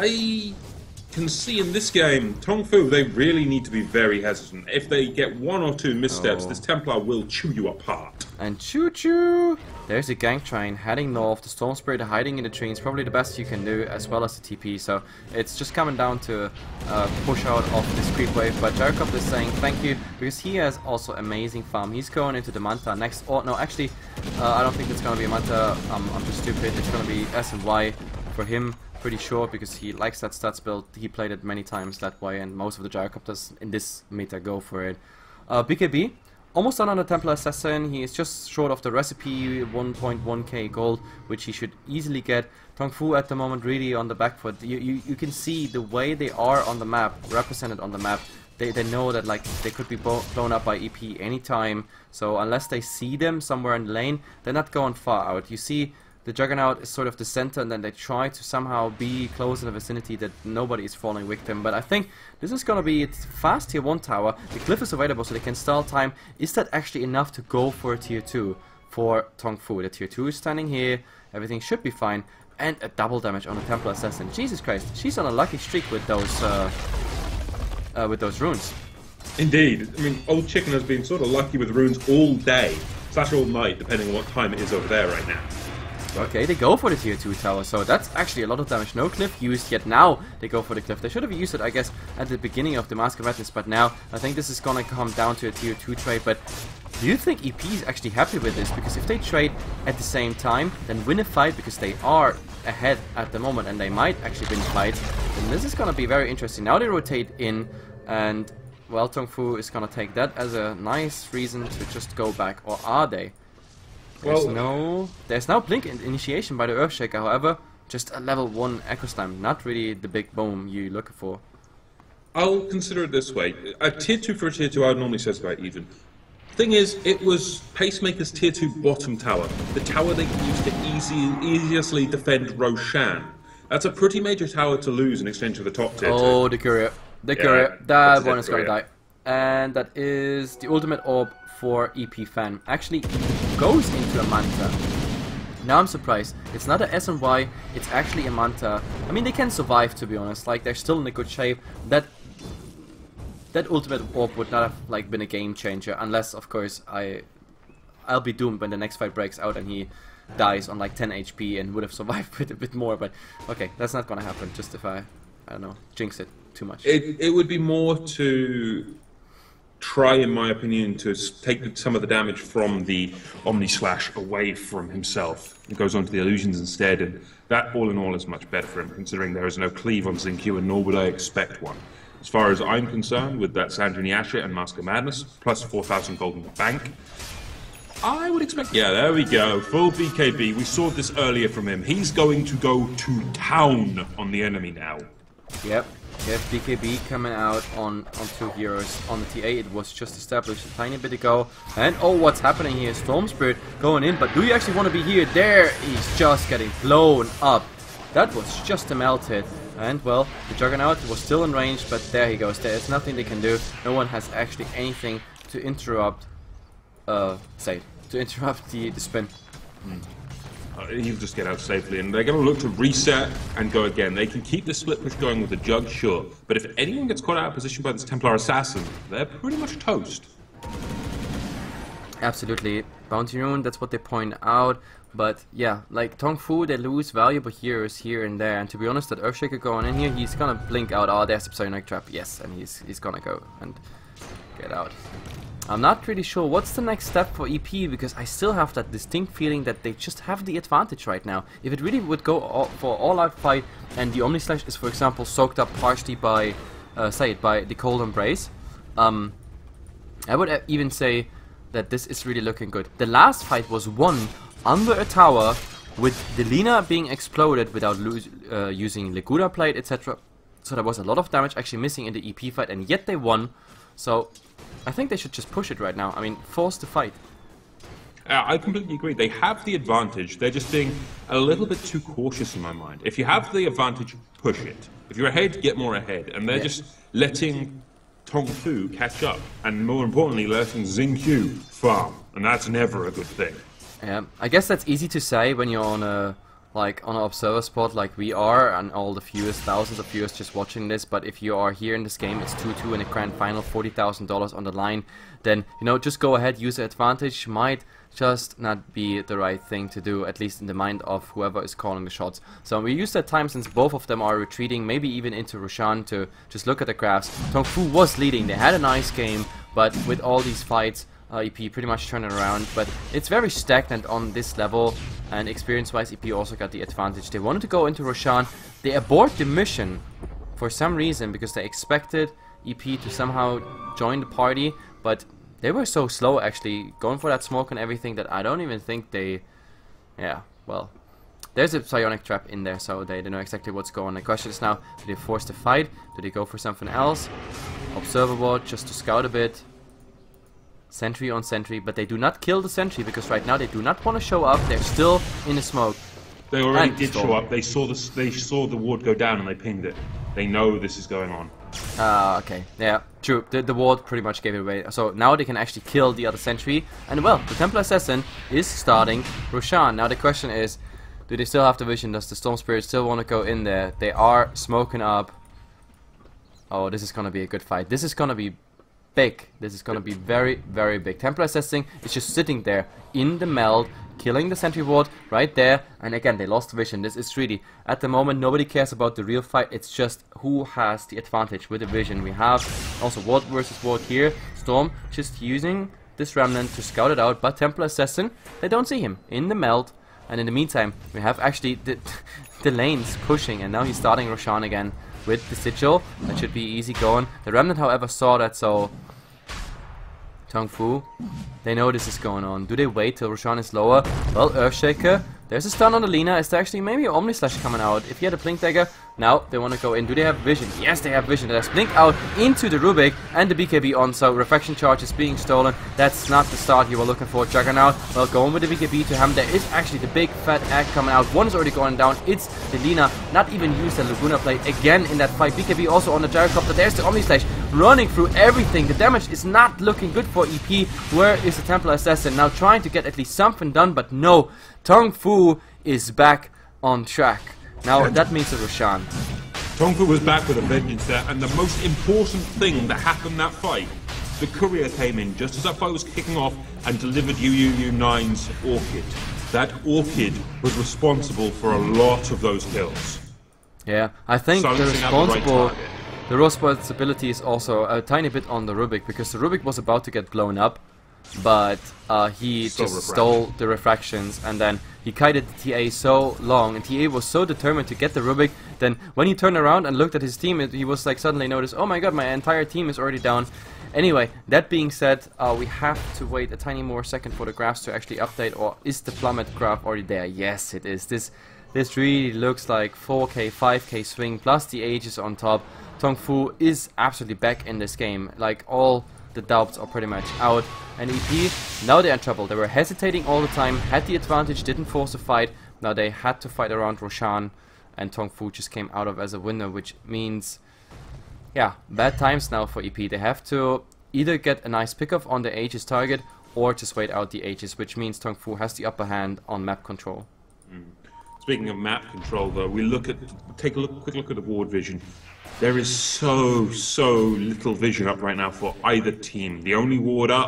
I can see in this game, Tongfu, they really need to be very hesitant. If they get one or two missteps,
oh.
this Templar will chew you apart.
And choo choo! There's a gang train heading north. The Storm Spirit hiding in the trees, probably the best you can do, as well as the T P. So it's just coming down to uh, push out of this creep wave. But Jacob is saying thank you because he has also amazing farm. He's going into the Manta next. Oh no, actually, uh, I don't think it's gonna be a Manta. Um, I'm just stupid. It's gonna be S and Y for him. Pretty sure because he likes that stats build. He played it many times that way, and most of the Gyrocopters in this meta go for it. Uh, B K B. Almost done on the Templar Assassin. He is just short of the recipe, one point one K gold, which he should easily get. Tongfu at the moment really on the back foot. You, you, you can see the way they are on the map, represented on the map. They, they know that like they could be blown up by E P anytime. So unless they see them somewhere in the lane, they're not going far out. You see the Juggernaut is sort of the center, and then they try to somehow be close in the vicinity that nobody is falling victim. But I think this is gonna be a fast tier one tower. The Glyph is available so they can stall time. Is that actually enough to go for a tier two for Tongfu? The tier two is standing here, everything should be fine. And a double damage on the Templar Assassin. Jesus Christ, she's on a lucky streak with those uh, uh, with those runes.
Indeed. I mean, Old Chicken has been sort of lucky with runes all day, slash all night, depending on what time it is over there right now.
Okay, they go for the tier two tower, so that's actually a lot of damage. No Glyph used yet. Now they go for the Glyph. They should have used it, I guess, at the beginning of the Mask of Madness, but now I think this is gonna come down to a tier two trade. But do you think E P is actually happy with this? Because if they trade at the same time, then win a fight, because they are ahead at the moment and they might actually win fights, then this is gonna be very interesting. Now they rotate in, and well, Tongfu is gonna take that as a nice reason to just go back. Or are they? There's well, no, there's no blink in initiation by the Earthshaker, however, just a level one Echo Slam, not really the big boom you're looking for.
I'll consider it this way. A tier two for a tier two, I would normally say it's about even. Thing is, it was Pacemaker's tier two bottom tower, the tower they can use to easy, easily defend Roshan. That's a pretty major tower to lose in exchange for the top tier.
Oh,
two.
the Courier. The
yeah,
Courier. That one
it,
is gonna die. And that is the ultimate orb for E P Fan. Actually goes into a Manta. Now I'm surprised. It's not a S and Y, it's actually a Manta. I mean, they can survive, to be honest. Like, they're still in a good shape. That that ultimate orb would not have like been a game changer, unless of course I I'll be doomed when the next fight breaks out and he dies on like ten H P and would have survived with a bit more. But okay, that's not gonna happen. Just if I I don't know, jinx it too much.
It it would be more to try, in my opinion, to take some of the damage from the Omni Slash away from himself. It goes on to the illusions instead, and that all in all is much better for him, considering there is no cleave on Xingqiu, and nor would I expect one. As far as I'm concerned, with that Sanjani Asher and Mask of Madness, plus four thousand gold in the bank, I would expect... Yeah, there we go, full B K B. We saw this earlier from him. He's going to go to town on the enemy now.
Yep. You have B K B coming out on, on two heroes. On the T A, it was just established a tiny bit ago. And oh, what's happening here? Storm Spirit going in, but do you actually want to be here? There, he's just getting blown up. That was just a melt hit. And well, the Juggernaut was still in range, but there he goes. There's nothing they can do. No one has actually anything to interrupt, uh, say, to interrupt the, the spin.
Mm. Uh, he'll just get out safely, and they're going to look to reset and go again. They can keep the split push going with the Jug, sure, but if anyone gets caught out of position by this Templar Assassin, they're pretty much toast.
Absolutely. Bounty Rune, that's what they point out. But yeah, like Tong Fu, they lose valuable heroes here and there. And to be honest, that Earthshaker going in here, he's gonna blink out. Oh, there's the Psionic Trap. Yes, and he's he's gonna go and get out. I'm not really sure what's the next step for E P, because I still have that distinct feeling that they just have the advantage right now. If it really would go all, for all-out fight, and the Omni Slash is, for example, soaked up partially by, uh, say it, by the Cold Embrace, um, I would uh, even say that this is really looking good. The last fight was won under a tower with the Lina being exploded without lose, uh, using Legura Plate, et cetera. So there was a lot of damage actually missing in the E P fight, and yet they won. So I think they should just push it right now. I mean, force the fight.
Uh, I completely agree. They have the advantage. They're just being a little bit too cautious in my mind. If you have the advantage, push it. If you're ahead, get more ahead. And they're yeah. just letting Tong Fu catch up. And more importantly, letting Xingqiu farm. And that's never a good thing.
Yeah, I guess that's easy to say when you're on a like on an observer spot like we are, and all the viewers, thousands of viewers just watching this. But if you are here in this game, it's two two in the grand final, forty thousand dollars on the line, then, you know, just go ahead, use the advantage. Might just not be the right thing to do, at least in the mind of whoever is calling the shots. So we use that time, since both of them are retreating, maybe even into Roshan, to just look at the graphs. Tong Fu was leading, they had a nice game, but with all these fights, Uh, E P pretty much turned it around. But it's very stagnant on this level, and experience-wise, E P also got the advantage. They wanted to go into Roshan. They abort the mission for some reason, because they expected E P to somehow join the party, but they were so slow actually, going for that smoke and everything, that I don't even think they... Yeah, well, there's a Psionic Trap in there, so they don't know exactly what's going on. The question is now, do they force the fight? Do they go for something else? Observer ward, just to scout a bit. Sentry on sentry, but they do not kill the sentry, because right now they do not want to show up. They're still in the smoke.
They already did show up. They saw the they saw the ward go down and they pinged it. They know this is going on.
Ah, uh, okay. Yeah, true. The, the ward pretty much gave it away. So now they can actually kill the other sentry. And well, the Templar Assassin is starting Roshan. Now the question is, do they still have the vision? Does the Storm Spirit still want to go in there? They are smoking up. Oh, this is going to be a good fight. This is going to be big. This is going to be very, very big. Templar Assassin is just sitting there in the meld, killing the sentry ward right there. And again, they lost vision. This is really, at the moment, nobody cares about the real fight. It's just who has the advantage with the vision. We have also ward versus ward here. Storm just using this remnant to scout it out, but Templar Assassin, they don't see him in the meld. And in the meantime, we have actually the, the lanes pushing, and now he's starting Roshan again with the Sigil. That should be easy going. The remnant, however, saw that, so Tong Fu, they know this is going on. Do they wait till Roshan is lower? Well, Earthshaker, there's a stun on the Lina. Is there actually maybe an Omni Slash coming out? If he had a Blink Dagger, now they want to go in. Do they have vision? Yes, they have vision. There's Blink out into the Rubik, and the B K B on, so Refraction Charge is being stolen. That's not the start you were looking for. Juggernaut, well, going with the B K B to him. There is actually the big fat egg coming out. One is already going down. It's the Lina. Not even used the Laguna Plate again in that fight. B K B also on the Gyrocopter. There's the Omni Slash running through everything. The damage is not looking good for E P. Where is the Templar Assassin? Now trying to get at least something done, but no. Tong Fu is back on track. Now that means a Roshan.
Tong Fu was back with a vengeance there, and the most important thing that happened that fight, the courier came in just as that fight was kicking off and delivered U U U nine's Orchid. That Orchid was responsible for a lot of those kills.
Yeah, I think the responsible, the responsibility is also a tiny bit on the Rubik, because the Rubik was about to get blown up, but uh, he
so
just
refraction.
stole the refractions, and then he kited the T A so long, and T A was so determined to get the Rubik. Then when he turned around and looked at his team, it, he was like suddenly noticed, oh my god, my entire team is already down. Anyway, that being said, uh, we have to wait a tiny more second for the graphs to actually update. Or is the plummet graph already there? Yes, it is. This this really looks like four K, five K swing plus the ages on top. Tong Fu is absolutely back in this game. Like, all the doubts are pretty much out. And E P, now they're in trouble. They were hesitating all the time, had the advantage, didn't force a fight. Now they had to fight around Roshan, and Tong Fu just came out of as a winner, which means, yeah, bad times now for E P. They have to either get a nice pickoff on the Aegis target, or just wait out the Aegis, which means Tong Fu has the upper hand on map control.
Mm. Speaking of map control, though, we look at, take a look, quick look at the ward vision. There is so, so little vision up right now for either team. The only ward up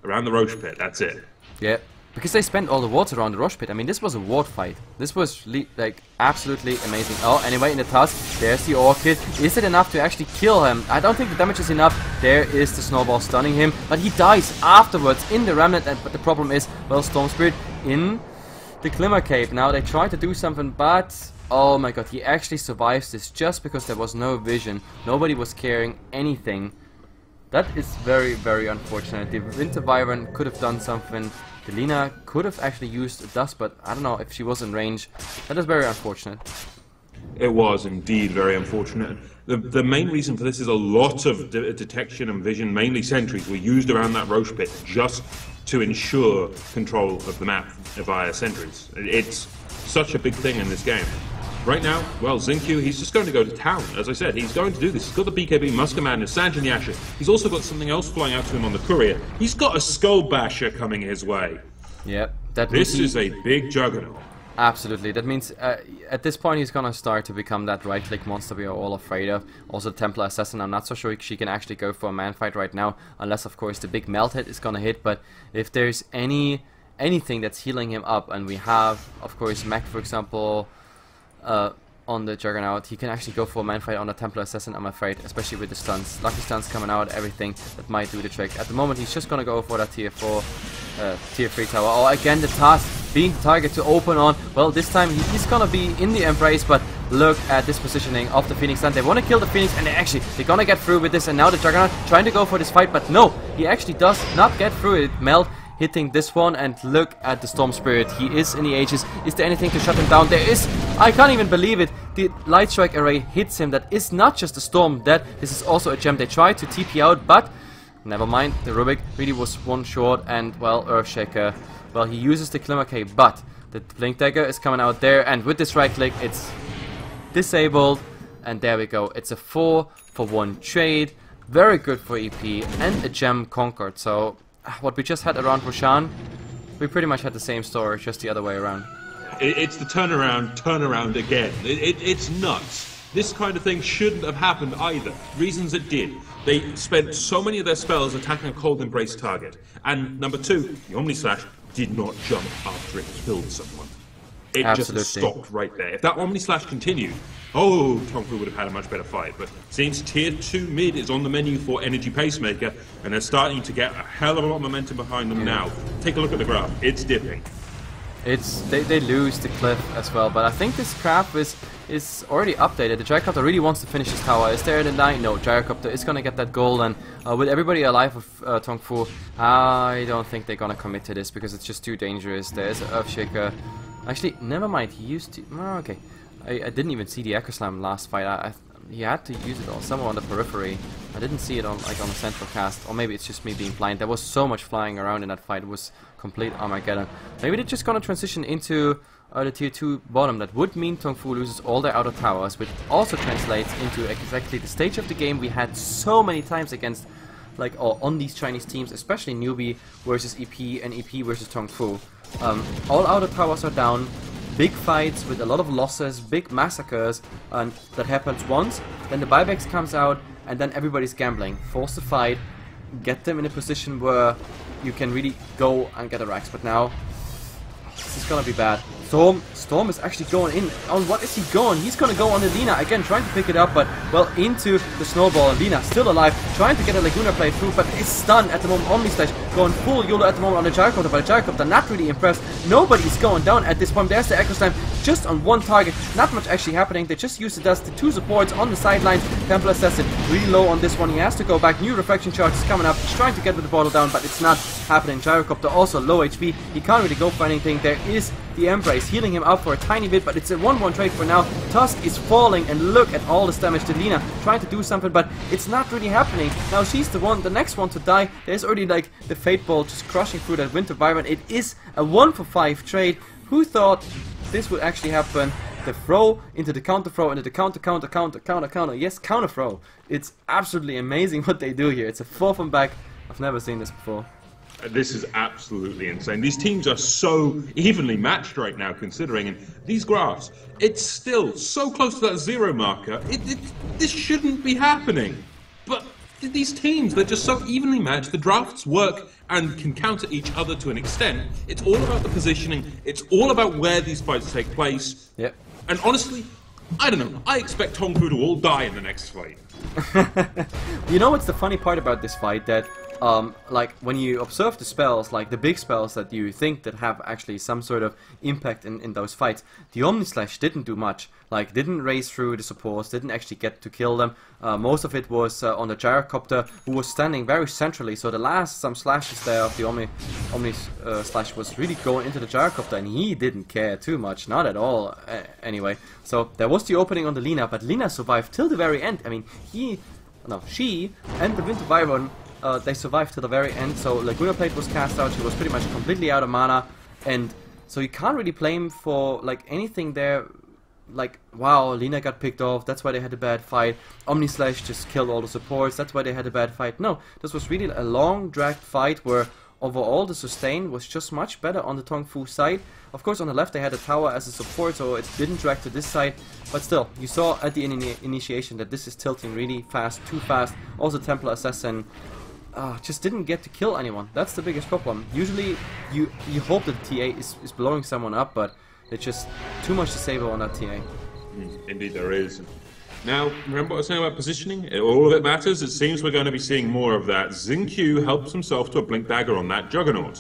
around the Roche Pit. That's it.
Yeah, because they spent all the wards around the Roche Pit. I mean, this was a ward fight. This was like absolutely amazing. Oh, anyway, in the task, there's the Orchid. Is it enough to actually kill him? I don't think the damage is enough. There is the Snowball stunning him, but he dies afterwards in the Remnant. And, but the problem is, well, Storm Spirit in the Glimmer Cape. Now they try to do something, but oh my god, he actually survives this just because there was no vision. Nobody was carrying anything. That is very, very unfortunate. The Winter Wyvern could have done something. The Lina could have actually used a dust, but I don't know if she was in range. That is very unfortunate.
It was indeed very unfortunate. The, the main reason for this is a lot of de detection and vision, mainly sentries, were used around that Roche Pit just to ensure control of the map via sentries. It's such a big thing in this game. Right now, well, Xingqiu, he's just going to go to town. As I said, he's going to do this. He's got the B K B, Muska Madness, Sange and Yasha. He's also got something else flying out to him on the courier. He's got a Skull Basher coming his way.
Yep. That
this
he...
is a big juggernaut.
Absolutely. That means uh, at this point he's gonna start to become that right-click monster we are all afraid of. Also, the Templar Assassin, I'm not so sure she can actually go for a man fight right now, unless of course the big melt hit is gonna hit. But if there's any anything that's healing him up, and we have of course Mac, for example, uh, on the Juggernaut, he can actually go for a man fight on the Templar Assassin, I'm afraid, especially with the stuns. Lucky stuns coming out, everything that might do the trick. At the moment he's just gonna go for that tier four, uh, tier three tower. Oh, again the task, being the target to open on. Well, this time he, he's gonna be in the Embrace, but look at this positioning of the Phoenix Stun. They want to kill the Phoenix, and they actually, they're gonna get through with this, and now the Juggernaut trying to go for this fight, but no, he actually does not get through it. Melt hitting this one, and look at the Storm Spirit. He is in the Aegis. Is there anything to shut him down? There is. I can't even believe it. The Light Strike array hits him. That is not just a Storm. That this is also a gem. They tried to T P out, but never mind. The Rubik really was one short, and well, Earthshaker, well, he uses the Glimmer Cape, but the Blink Dagger is coming out there, and with this right click, it's disabled, and there we go. It's a four for one trade. Very good for E P, and a gem conquered. So what we just had around Roshan, we pretty much had the same story, just the other way around.
It's the turnaround, turnaround again. It, it, it's nuts. This kind of thing shouldn't have happened either. Reasons it did. They spent so many of their spells attacking a Cold Embrace target. And number two, the Omni Slash did not jump after it killed someone. It
Absolutely.
just stopped right there. If that Omni Slash continued, oh, Tongfu would have had a much better fight. But since Tier two mid is on the menu for Energy Pacemaker, and they're starting to get a hell of a lot of momentum behind them
yeah.
now, take a look at the graph. It's dipping.
It's they, they lose the cliff as well, but I think this craft is is already updated. The Gyrocopter really wants to finish this tower. Is there the nine? No, Gyrocopter is gonna get that gold, and uh, with everybody alive of uh, Tongfu, I don't think they're gonna commit to this because it's just too dangerous. There's an Earthshaker. Actually, never mind. He used to. Oh, okay, I, I didn't even see the Echo Slam last fight. I, I he had to use it all somewhere on the periphery. I didn't see it on like on the central cast, or maybe it's just me being blind. There was so much flying around in that fight. It was complete Armageddon. Maybe they're just gonna transition into uh, the tier two bottom. That would mean Tongfu loses all their outer towers, which also translates into exactly the stage of the game we had so many times against, like, or on these Chinese teams, especially Newbie versus E P and E P versus Tongfu. Um, all outer towers are down. Big fights with a lot of losses, big massacres, and that happens once. Then the buybacks comes out, and then everybody's gambling. Force the fight, get them in a position where you can really go and get a Rax. But now, this is gonna be bad. Storm, Storm is actually going in. On what is he going? He's gonna go on the Lina again, trying to pick it up, but well, into the Snowball. Lina still alive, trying to get a Laguna play through, but it's stunned at the moment. Omni Slash going full YOLO at the moment on the Gyrocopter, but the Gyrocopter not really impressed. Nobody's going down at this point. There's the Echo Slam just on one target. Not much actually happening. They just use the dust. The two supports on the sidelines. Templar Assassin really low on this one. He has to go back. New reflection charge is coming up. He's trying to get with the bottle down, but it's not happening. Gyrocopter also low H P. He can't really go for anything. There is the Embrace healing him up for a tiny bit, but it's a one one trade for now. Tusk is falling, and look at all this damage to Lina trying to do something, but it's not really happening. Now she's the one, the next one to die. There's already like the Fate Bolt just crushing through that Winter Wyvern. It is a one for five trade. Who thought this would actually happen? The throw into the counter throw, into the counter, counter, counter, counter, counter. Yes, counter throw. It's absolutely amazing what they do here. It's a four from back. I've never seen this before.
This is absolutely insane. These teams are so evenly matched right now, considering, and these graphs, it's still so close to that zero marker. It, it, this shouldn't be happening. But these teams, they're just so evenly matched. The drafts work and can counter each other to an extent. It's all about the positioning. It's all about where these fights take place.
Yep.
And honestly, I don't know. I expect Tong Fu to all die in the next fight.
You know what's the funny part about this fight? That um, like when you observe the spells, like the big spells that you think that have actually some sort of impact in, in those fights, the Omnislash didn't do much. Like didn't race through the supports, didn't actually get to kill them. Uh, most of it was uh, on the Gyrocopter, who was standing very centrally. So the last some slashes there of the Omni Omni uh, Slash was really going into the Gyrocopter, and he didn't care too much, not at all. Uh, anyway, so there was the opening on the Lina, but Lina survived till the very end. I mean, he, no, she and the Winter Wyvern, uh, they survived till the very end. So Laguna Plate was cast out. She was pretty much completely out of mana, and so you can't really blame for like anything there. Like, wow, Lina got picked off, that's why they had a bad fight. Omnislash just killed all the supports, that's why they had a bad fight. No, this was really a long, dragged fight where overall the sustain was just much better on the Tong Fu side. Of course, on the left they had a tower as a support, so it didn't drag to this side. But still, you saw at the in initiation that this is tilting really fast, too fast. Also, Templar Assassin uh, just didn't get to kill anyone. That's the biggest problem. Usually, you, you hope that the T A is, is blowing someone up, but it's just too much to save on that T A.
Mm, indeed there is. Now, remember what I was saying about positioning? It, all of it matters. It seems we're going to be seeing more of that. Xingqiu helps himself to a Blink Dagger on that Juggernaut.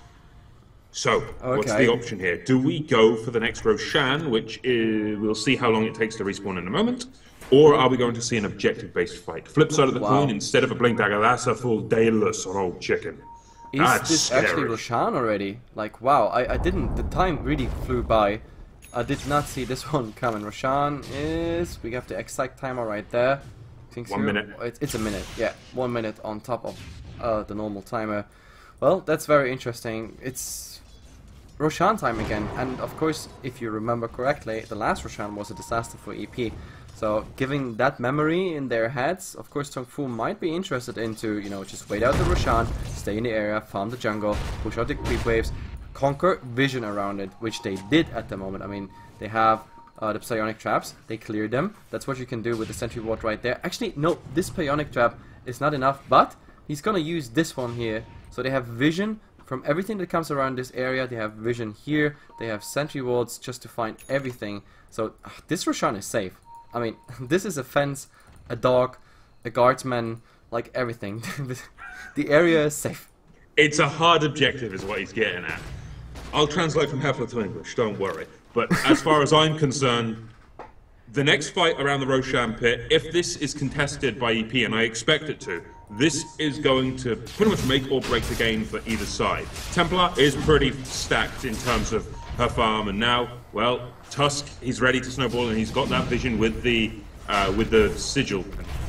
So, okay. What's the option here? Do we go for the next Roshan, which is, we'll see how long it takes to respawn in a moment, or are we going to see an objective-based fight? Flip side of the wow. coin, instead of a Blink Dagger, that's a full Daedalus on old chicken.
Is
That's
this
scary.
actually Roshan already? Like, wow, I, I didn't, the time really flew by. I did not see this one coming. Roshan is, we have the exact timer right there.
One so. minute.
It's, it's a minute, yeah. One minute on top of uh, the normal timer. Well, that's very interesting. It's Roshan time again. And of course, if you remember correctly, the last Roshan was a disaster for E P. So, giving that memory in their heads, of course Tong Fu might be interested into, you know, just wait out the Roshan, stay in the area, farm the jungle, push out the creep waves, conquer vision around it, which they did at the moment. I mean, they have uh, the psionic traps, they cleared them. That's what you can do with the sentry ward right there. Actually, no, this psionic trap is not enough, but he's gonna use this one here. So they have vision from everything that comes around this area. They have vision here, they have sentry wards just to find everything. So, uh, this Roshan is safe. I mean, this is a fence, a dog, a guardsman, like everything. The area is safe.
It's a hard objective is what he's getting at. I'll translate from Hefler to English, don't worry. But as far as I'm concerned, the next fight around the Roshan pit, if this is contested by E P, and I expect it to, this is going to pretty much make or break the game for either side. Templar is pretty stacked in terms of her farm, and now, well, Tusk, he's ready to snowball, and he's got that vision with the uh, with the sigil.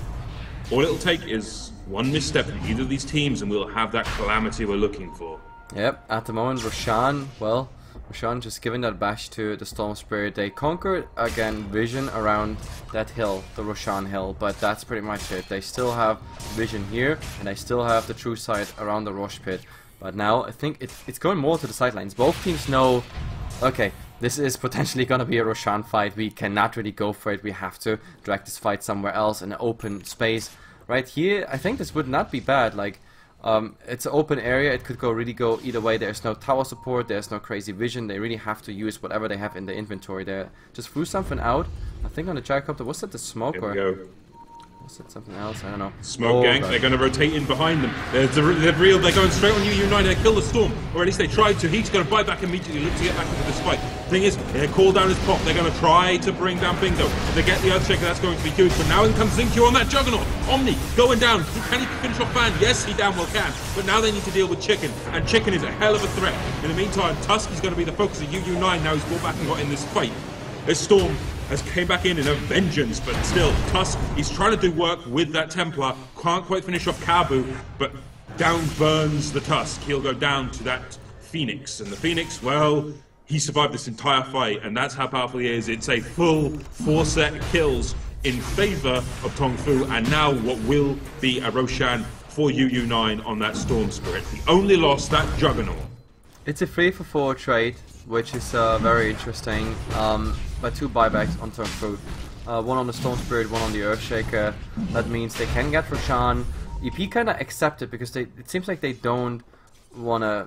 All it'll take is one misstep in either of these teams, and we'll have that calamity we're looking for.
Yep, at the moment, Roshan, well, Roshan just giving that bash to the Storm Spirit. They conquered, again, vision around that hill, the Roshan hill, but that's pretty much it. They still have vision here, and they still have the true sight around the Rosh pit. But now, I think it, it's going more to the sidelines. Both teams know, okay, this is potentially going to be a Roshan fight. We cannot really go for it. We have to drag this fight somewhere else in an open space. Right here, I think this would not be bad. Like, um, it's an open area. It could go really go either way. There's no tower support. There's no crazy vision. They really have to use whatever they have in the inventory there. Just threw something out. I think on the Gyrocopter, was that the smoke
Here
or...
we go.
Was that something else? I don't know.
Smoke
oh,
gang,
God.
They're going to rotate in behind them. They're, they're real, they're going straight on you, United. They kill the Storm, or at least they tried to. He's going to bite back immediately, look to get back into this fight. Thing is, they call down his pop. They're going to try to bring down Bingo. If they get the Earthshaker, that's going to be huge. But now in comes Xingqiu on that Juggernaut. Omni going down. Can he finish off Fan? Yes, he damn well can. But now they need to deal with Chicken, and Chicken is a hell of a threat. In the meantime, Tusk is going to be the focus of U U nine. Now he's brought back and got in this fight. This Storm has came back in in a vengeance, but still, Tusk, he's trying to do work with that Templar, can't quite finish off Kabu, but down burns the Tusk. He'll go down to that Phoenix, and the Phoenix, well, he survived this entire fight, and that's how powerful he is. It's a full four set kills in favor of Tong Fu, and now what will be a Roshan for U U nine on that Storm Spirit. The only loss, that Juggernaut.
It's a three for four trade, which is uh, very interesting. Um, but two buybacks on Tong Fu. Uh, one on the Stone Spirit, one on the Earthshaker. That means they can get Roshan. E P kind of accept it because they, it seems like they don't want to...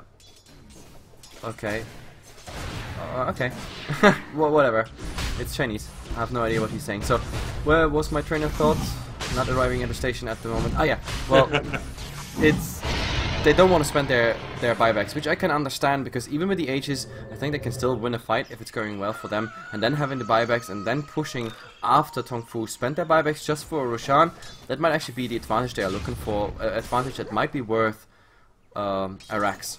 Okay. Uh, okay. Well, whatever. It's Chinese. I have no idea what he's saying. So, where was my train of thought? Not arriving at the station at the moment. Ah, yeah. Well, it's... They don't want to spend their, their buybacks, which I can understand, because even with the Ages, I think they can still win a fight if it's going well for them. And then having the buybacks and then pushing after Tong Fu spend their buybacks just for Roshan, that might actually be the advantage they are looking for. An advantage that might be worth um, a Rax.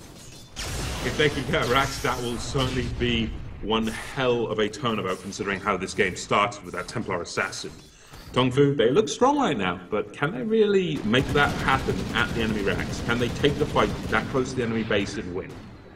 If they can get a Rax, that will certainly be one hell of a turnabout, considering how this game started with that Templar Assassin. Tong Fu, they look strong right now, but can they really make that happen at the enemy Rax? Can they take the fight that close to the enemy base and win?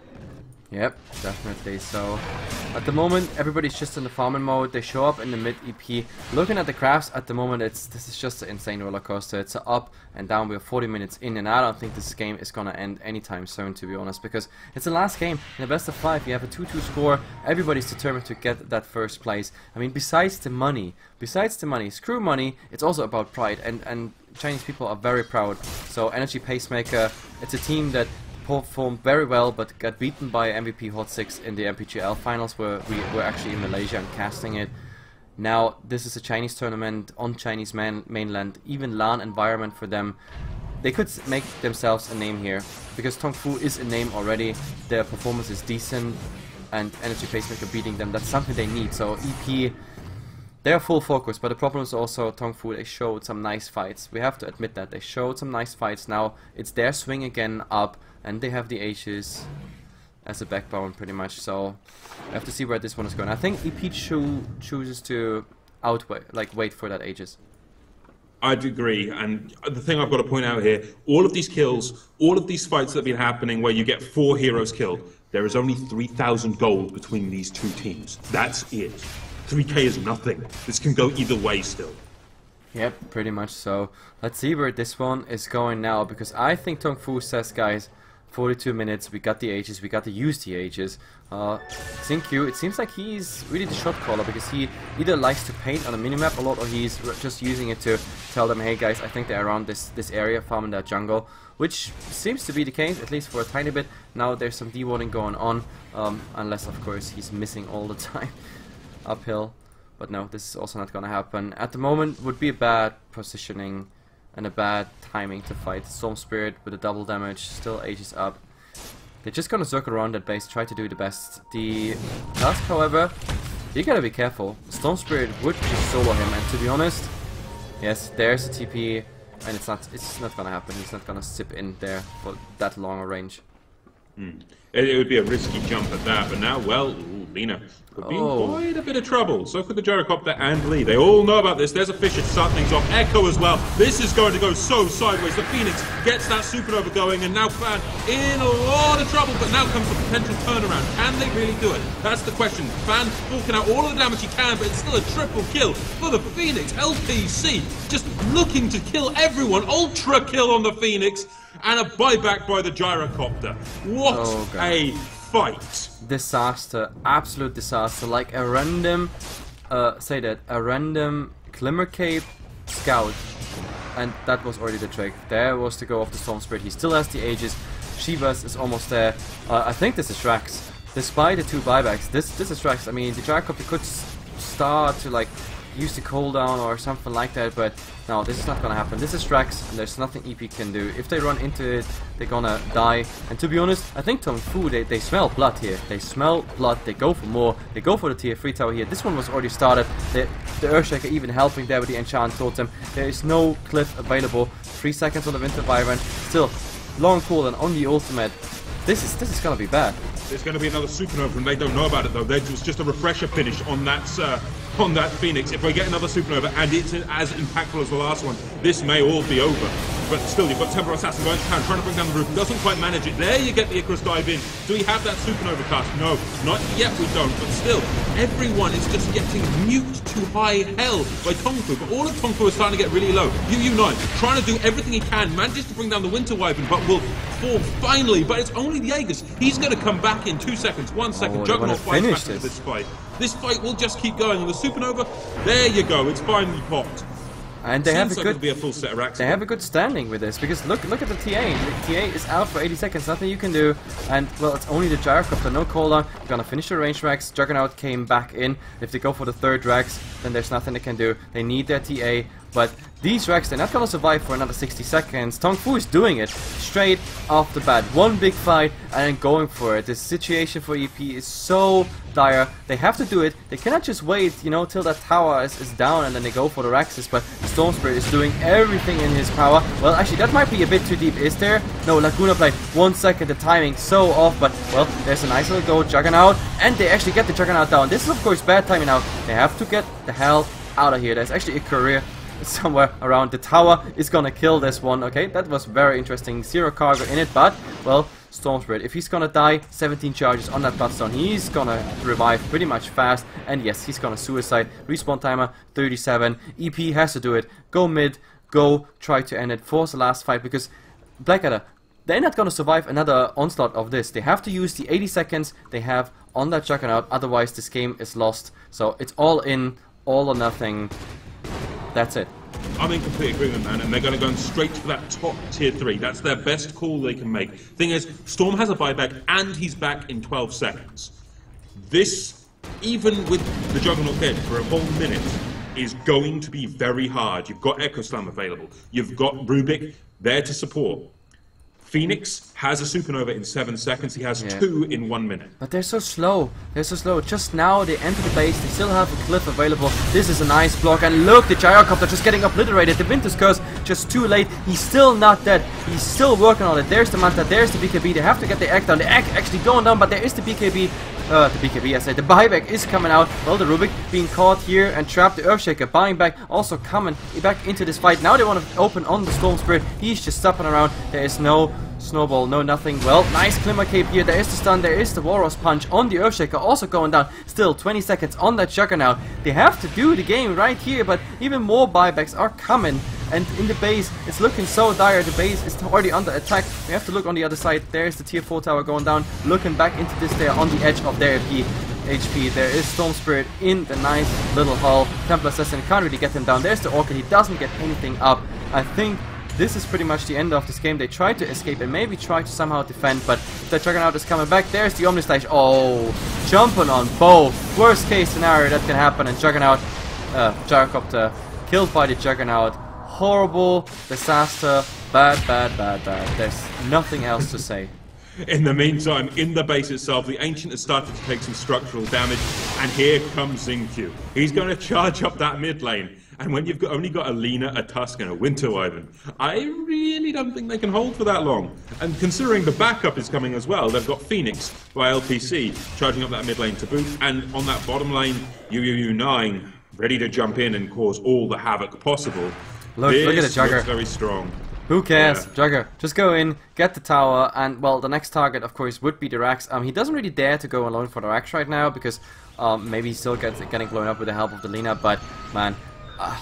Yep, definitely. So, at the moment, everybody's just in the farming mode. They show up in the mid E P. Looking at the graphs at the moment, it's this is just an insane roller coaster. It's a up and down. We're forty minutes in, and I don't think this game is gonna end anytime soon, to be honest, because it's the last game in the best of five. You have a two two score. Everybody's determined to get that first place. I mean, besides the money, besides the money, screw money. It's also about pride, and and Chinese people are very proud. So, Energy Pacemaker, it's a team that performed very well, but got beaten by M V P Hot six in the M P G L finals, where we were actually in Malaysia and casting it. Now, this is a Chinese tournament on Chinese man mainland, even LAN environment for them. They could make themselves a name here, because Tong Fu is a name already, their performance is decent, and Energy Pacemaker beating them, that's something they need. So E P, they are full focus, but the problem is also Tong Fu, they showed some nice fights. We have to admit that, they showed some nice fights. Now, it's their swing again up, and they have the Ages as a backbone pretty much, so we have to see where this one is going. I think E P cho chooses to outweigh, like wait for that Ages.
I'd agree, and the thing I've got to point out here, all of these kills, all of these fights that have been happening where you get four heroes killed, there is only three thousand gold between these two teams. That's it. three K is nothing. This can go either way still.
Yep, pretty much so. Let's see where this one is going now, because I think Tong Fu says, guys, forty-two minutes, we got the Ages, we got to use the Ages. Uh, Xingqiu, it seems like he's really the shot caller, because he either likes to paint on a minimap a lot, or he's just using it to tell them, hey guys, I think they're around this, this area, farming that jungle, which seems to be the case, at least for a tiny bit. Now there's some de-warding going on, um, unless of course he's missing all the time uphill. But no, this is also not gonna happen. At the moment, would be a bad positioning and a bad timing to fight. Storm Spirit with a double damage, still Ages up. They're just gonna circle around that base, try to do the best. The Tusk, however, you gotta be careful. Storm Spirit would just solo him, and to be honest, yes, there's a T P, and it's not it's not gonna happen. He's not gonna zip in there for that long a range.
Hmm. It, it would be a risky jump at that, but now, well, ooh, Lina could be
Oh.
in quite a bit of trouble. So could the Gyrocopter and Lee. They all know about this. There's a Fisher to start things off. Echo as well. This is going to go so sideways. The Phoenix gets that supernova going, and now Fan in a lot of trouble, but now comes the potential turnaround. Can they really do it? That's the question. Fan forking out all of the damage he can, but it's still a triple kill for the Phoenix. L P C just looking to kill everyone. Ultra kill on the Phoenix, and a buyback by the Gyrocopter. What
Oh, God.
a fight!
Disaster, absolute disaster. Like a random, uh, say that, a random Glimmer Cape scout, and that was already the trick. There was to go off the Storm Spirit. He still has the Ages. Shivas is almost there. Uh, I think this is Rax. Despite the two buybacks, this this is Rax. I mean, the Gyrocopter could s start to like use the cooldown or something like that, but no, this is not gonna happen. This is Rax, and there's nothing E P can do. If they run into it, they're gonna die. And to be honest, I think Tong Fu, they, they smell blood here. They smell blood, they go for more. They go for the tier three tower here. This one was already started. The, the Earthshaker even helping there with the enchant totem. There is no cliff available. Three seconds on the Winter Wyvern. Still, long cooldown on the ultimate. This is this is gonna be bad.
There's going to be another supernova, and they don't know about it though. There was just a refresher finish on that uh, on that Phoenix. If we get another supernova and it's as impactful as the last one, this may all be over. but still, you've got Templar Assassin going to town, trying to bring down the roof. Doesn't quite manage it. There you get the Icarus dive in. Do we have that Supernova cast? No, not yet we don't. But still, everyone is just getting nuked to high hell by Tongfu. But all of Tongfu is starting to get really low. U U nine trying to do everything he can, manages to bring down the Winter Wyvern, but will fall finally. But it's only the Aegis. He's going to come back in two seconds, one second.
Oh,
Juggernaut fights back into
this.
this fight. This fight will just keep going. And the Supernova, there you go. It's finally popped.
And they
Seems
have a
like
good
it'll be a full set of racks.
They have a good standing with this, because look look at the T A. The T A is out for eighty seconds, nothing you can do. And well, it's only the Gyrocopter, no cooldown. You're gonna finish the range racks. Juggernaut came back in. If they go for the third racks, then there's nothing they can do. They need their T A, but these racks, they're not gonna survive for another sixty seconds. Tongfu is doing it straight off the bat. One big fight and then going for it. The situation for E P is so dire. They have to do it. They cannot just wait, you know, till that tower is, is down and then they go for the Raxes. But the Storm Spirit is doing everything in his power. Well, actually, that might be a bit too deep. Is there? No, Laguna Blade. One second. The timing so off. But, well, there's a nice little go. Juggernaut. And they actually get the Juggernaut down. This is, of course, bad timing now. They have to get the hell out of here. There's actually a career somewhere around. The tower is gonna kill this one. Okay, that was very interesting. Zero cargo in it, but, well, Storm Spirit, if he's gonna die, seventeen charges on that Bloodstone, he's gonna revive pretty much fast. And yes, he's gonna suicide. Respawn timer thirty-seven. E P has to do it. Go mid, go try to end it. Force the last fight, because Blackadder, they're not gonna survive another onslaught of this. They have to use the eighty seconds they have on that Juggernaut, otherwise this game is lost. So it's all in, all or nothing. That's it.
I'm in complete agreement, man, and they're going to go straight for that top tier three. That's their best call they can make. Thing is, Storm has a buyback, and he's back in twelve seconds. This, even with the Juggernaut dead for a whole minute, is going to be very hard. You've got Echo Slam available. You've got Rubik there to support. Phoenix has a Supernova in seven seconds. He has
Yeah.
two in one minute.
But they're so slow. They're so slow. Just now they enter the base. They still have a cliff available. This is a nice block. And look, the Gyrocopter just getting obliterated. The Winter's Curse just too late. He's still not dead. He's still working on it. There's the Manta. There's the B K B. They have to get the egg down. The egg actually going down, but there is the B K B. Uh, the B K B, I say. The buyback is coming out. Well, the Rubik being caught here and trapped. The Earthshaker buying back. Also coming back into this fight. Now they want to open on the Storm Spirit. He's just stopping around. There is no snowball, no nothing. Well, nice Glimmer Cape here. There is the stun. There is the Walrus Punch on the Earthshaker. Also going down. Still twenty seconds on that Juggernaut. They have to do the game right here, but even more buybacks are coming. And in the base, it's looking so dire. The base is already under attack. We have to look on the other side. There's the tier four tower going down. Looking back into this there on the edge of their H P. There is Storm Spirit in the nice little hull. Templar Assassin can't really get him down. There's the Orchid. He doesn't get anything up. I think this is pretty much the end of this game. They tried to escape and maybe try to somehow defend, but the Juggernaut is coming back. There's the Omnislash. Oh, jumping on both. Worst case scenario that can happen. And Juggernaut, uh, Gyrocopter, killed by the Juggernaut. Horrible, disaster, bad, bad, bad, bad. There's nothing else to say.
In the meantime, in the base itself, the Ancient has started to take some structural damage, and here comes Xingqiu. He's going to charge up that mid lane, and when you've got, only got a Lina, a Tusk, and a Winter Wyvern, I really don't think they can hold for that long. And considering the backup is coming as well, they've got Phoenix by L P C charging up that mid lane to boot, and on that bottom lane, U U nine ready to jump in and cause all the havoc possible.
Look,
this
look at the Jugger.
looks very strong.
Who cares?
Yeah.
Jugger. Just go in, get the tower, and, well, the next target, of course, would be the Rax. Um, he doesn't really dare to go alone for the Rax right now, because um, maybe he still gets getting blown up with the help of the Lina, but, man, uh,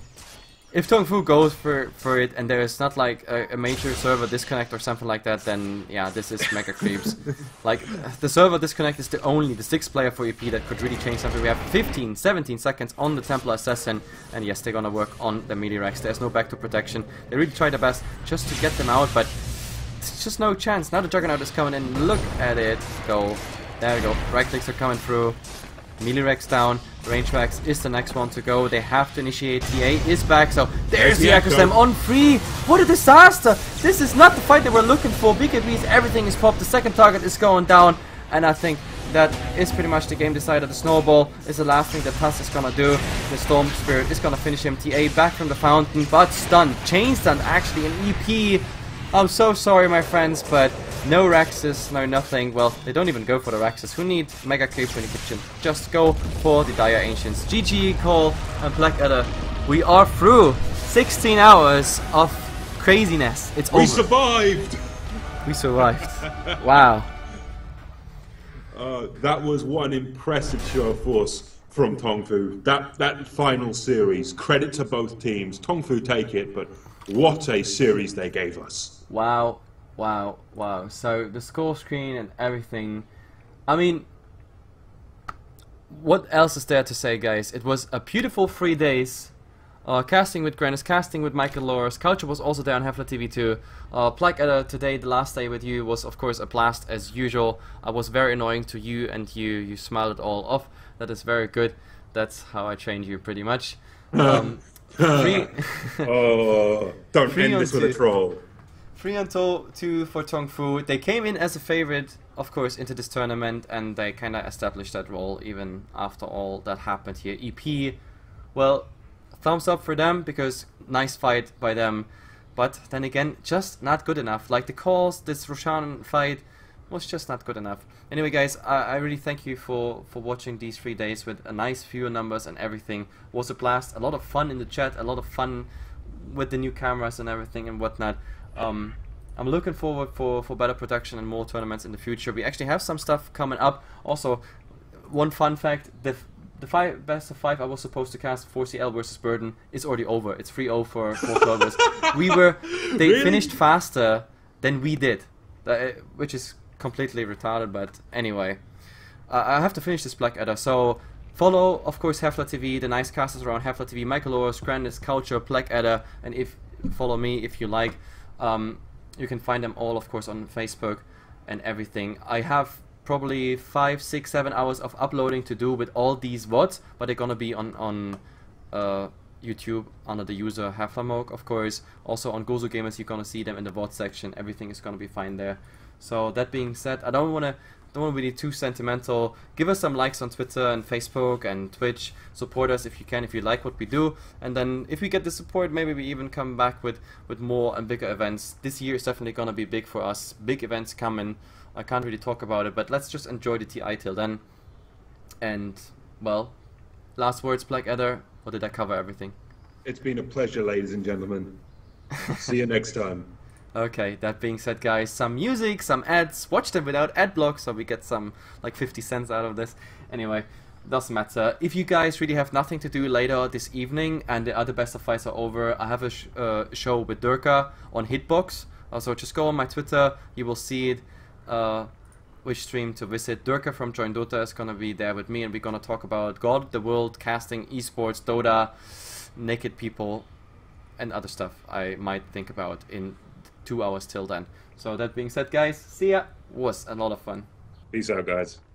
if Tongfu goes for, for it, and there's not, like, a, a major server disconnect or something like that, then, yeah, this is mega creeps. Like, the server disconnect is the only, the sixth player for E P that could really change something. We have fifteen, seventeen seconds on the Templar Assassin, and yes, they're gonna work on the melee Rex. There's no back to protection. They really try their best just to get them out, but it's just no chance. Now the Juggernaut is coming in. Look at it go. There we go. Right clicks are coming through. Melee Rex down. Range Rex is the next one to go. They have to initiate. T A is back, so there's the Echo Slam on free. What a disaster! This is not the fight they were looking for. B K Bs, everything is popped. The second target is going down, and I think that is pretty much the game decided. The Snowball is the last thing that Tusk is gonna do. The Storm Spirit is gonna finish him. T A back from the fountain, but stunned. Chain stunned, actually, an E P. I'm so sorry, my friends, but no Raxes, no nothing. Well, they don't even go for the Raxes. Who needs Mega Creeps when you can just go for the Dire Ancients? G G, Cole and Blackadder. We are through sixteen hours of craziness. It's
We
over.
survived!
We survived. Wow.
Uh, that was one impressive show of force from Tongfu. That that final series, credit to both teams. Tongfu take it, but what a series they gave us.
Wow, wow, wow. So the score screen and everything. I mean, what else is there to say, guys? It was a beautiful three days. Uh, casting with Grannis, casting with Michael Loris. Culture was also there on Hefla T V too. Uh, Blackadder today, the last day with you, was of course a blast as usual. I was very annoying to you, and you you smiled it all off. That is very good. That's how I trained you pretty much. Um, free
Oh, don't
Free
end
on
this with a
two.
troll.
Free until two for Tongfu. They came in as a favorite, of course, into this tournament, and they kind of established that role even after all that happened here. E P, well, thumbs up for them because nice fight by them, but then again, just not good enough. Like the calls, this Roshan fight was just not good enough. Anyway, guys, I, I really thank you for for watching these three days with a nice viewer numbers and everything. It was a blast, a lot of fun in the chat, a lot of fun with the new cameras and everything and whatnot. Um, I'm looking forward for, for better production and more tournaments in the future. We actually have some stuff coming up. Also, one fun fact, the the five, best of five I was supposed to cast four C L versus Burden is already over. It's three oh for four Clovers. We were, they
Really?
finished faster than we did, uh, which is completely retarded, but anyway. Uh, I have to finish this Blackadder, so follow, of course, Hefla T V, the nice casters around Hefla T V, Michael Loris, Grandis, Culture, Blackadder, and if follow me if you like. Um, you can find them all, of course, on Facebook and everything. I have probably five, six, seven hours of uploading to do with all these V O Ds, but they're gonna be on on uh, YouTube under the user Haflamok, of course. Also on Gozo Gamers, you're gonna see them in the V O D section. Everything is gonna be fine there. So that being said, I don't wanna don't wanna be too sentimental. Give us some likes on Twitter and Facebook and Twitch. Support us if you can, if you like what we do. And then if we get the support, maybe we even come back with with more and bigger events. This year is definitely gonna be big for us. Big events coming. I can't really talk about it, but let's just enjoy the T I till then. And well, last words, Blackadder, or did I cover everything?
It's been a pleasure, ladies and gentlemen. See you next time.
Okay, that being said, guys, some music, some ads. Watch them without ad block, so we get some like fifty cents out of this. Anyway, doesn't matter. If you guys really have nothing to do later this evening and the other best of fights are over, I have a sh uh, show with Durka on Hitbox. Uh, so just go on my Twitter, you will see it. Uh, which stream to visit. Durka from Join Dota is gonna be there with me, and we're gonna talk about God, the world, casting, esports, Dota, naked people, and other stuff I might think about in two hours till then. So that being said, guys, see ya. Was a lot of fun.
Peace out, guys.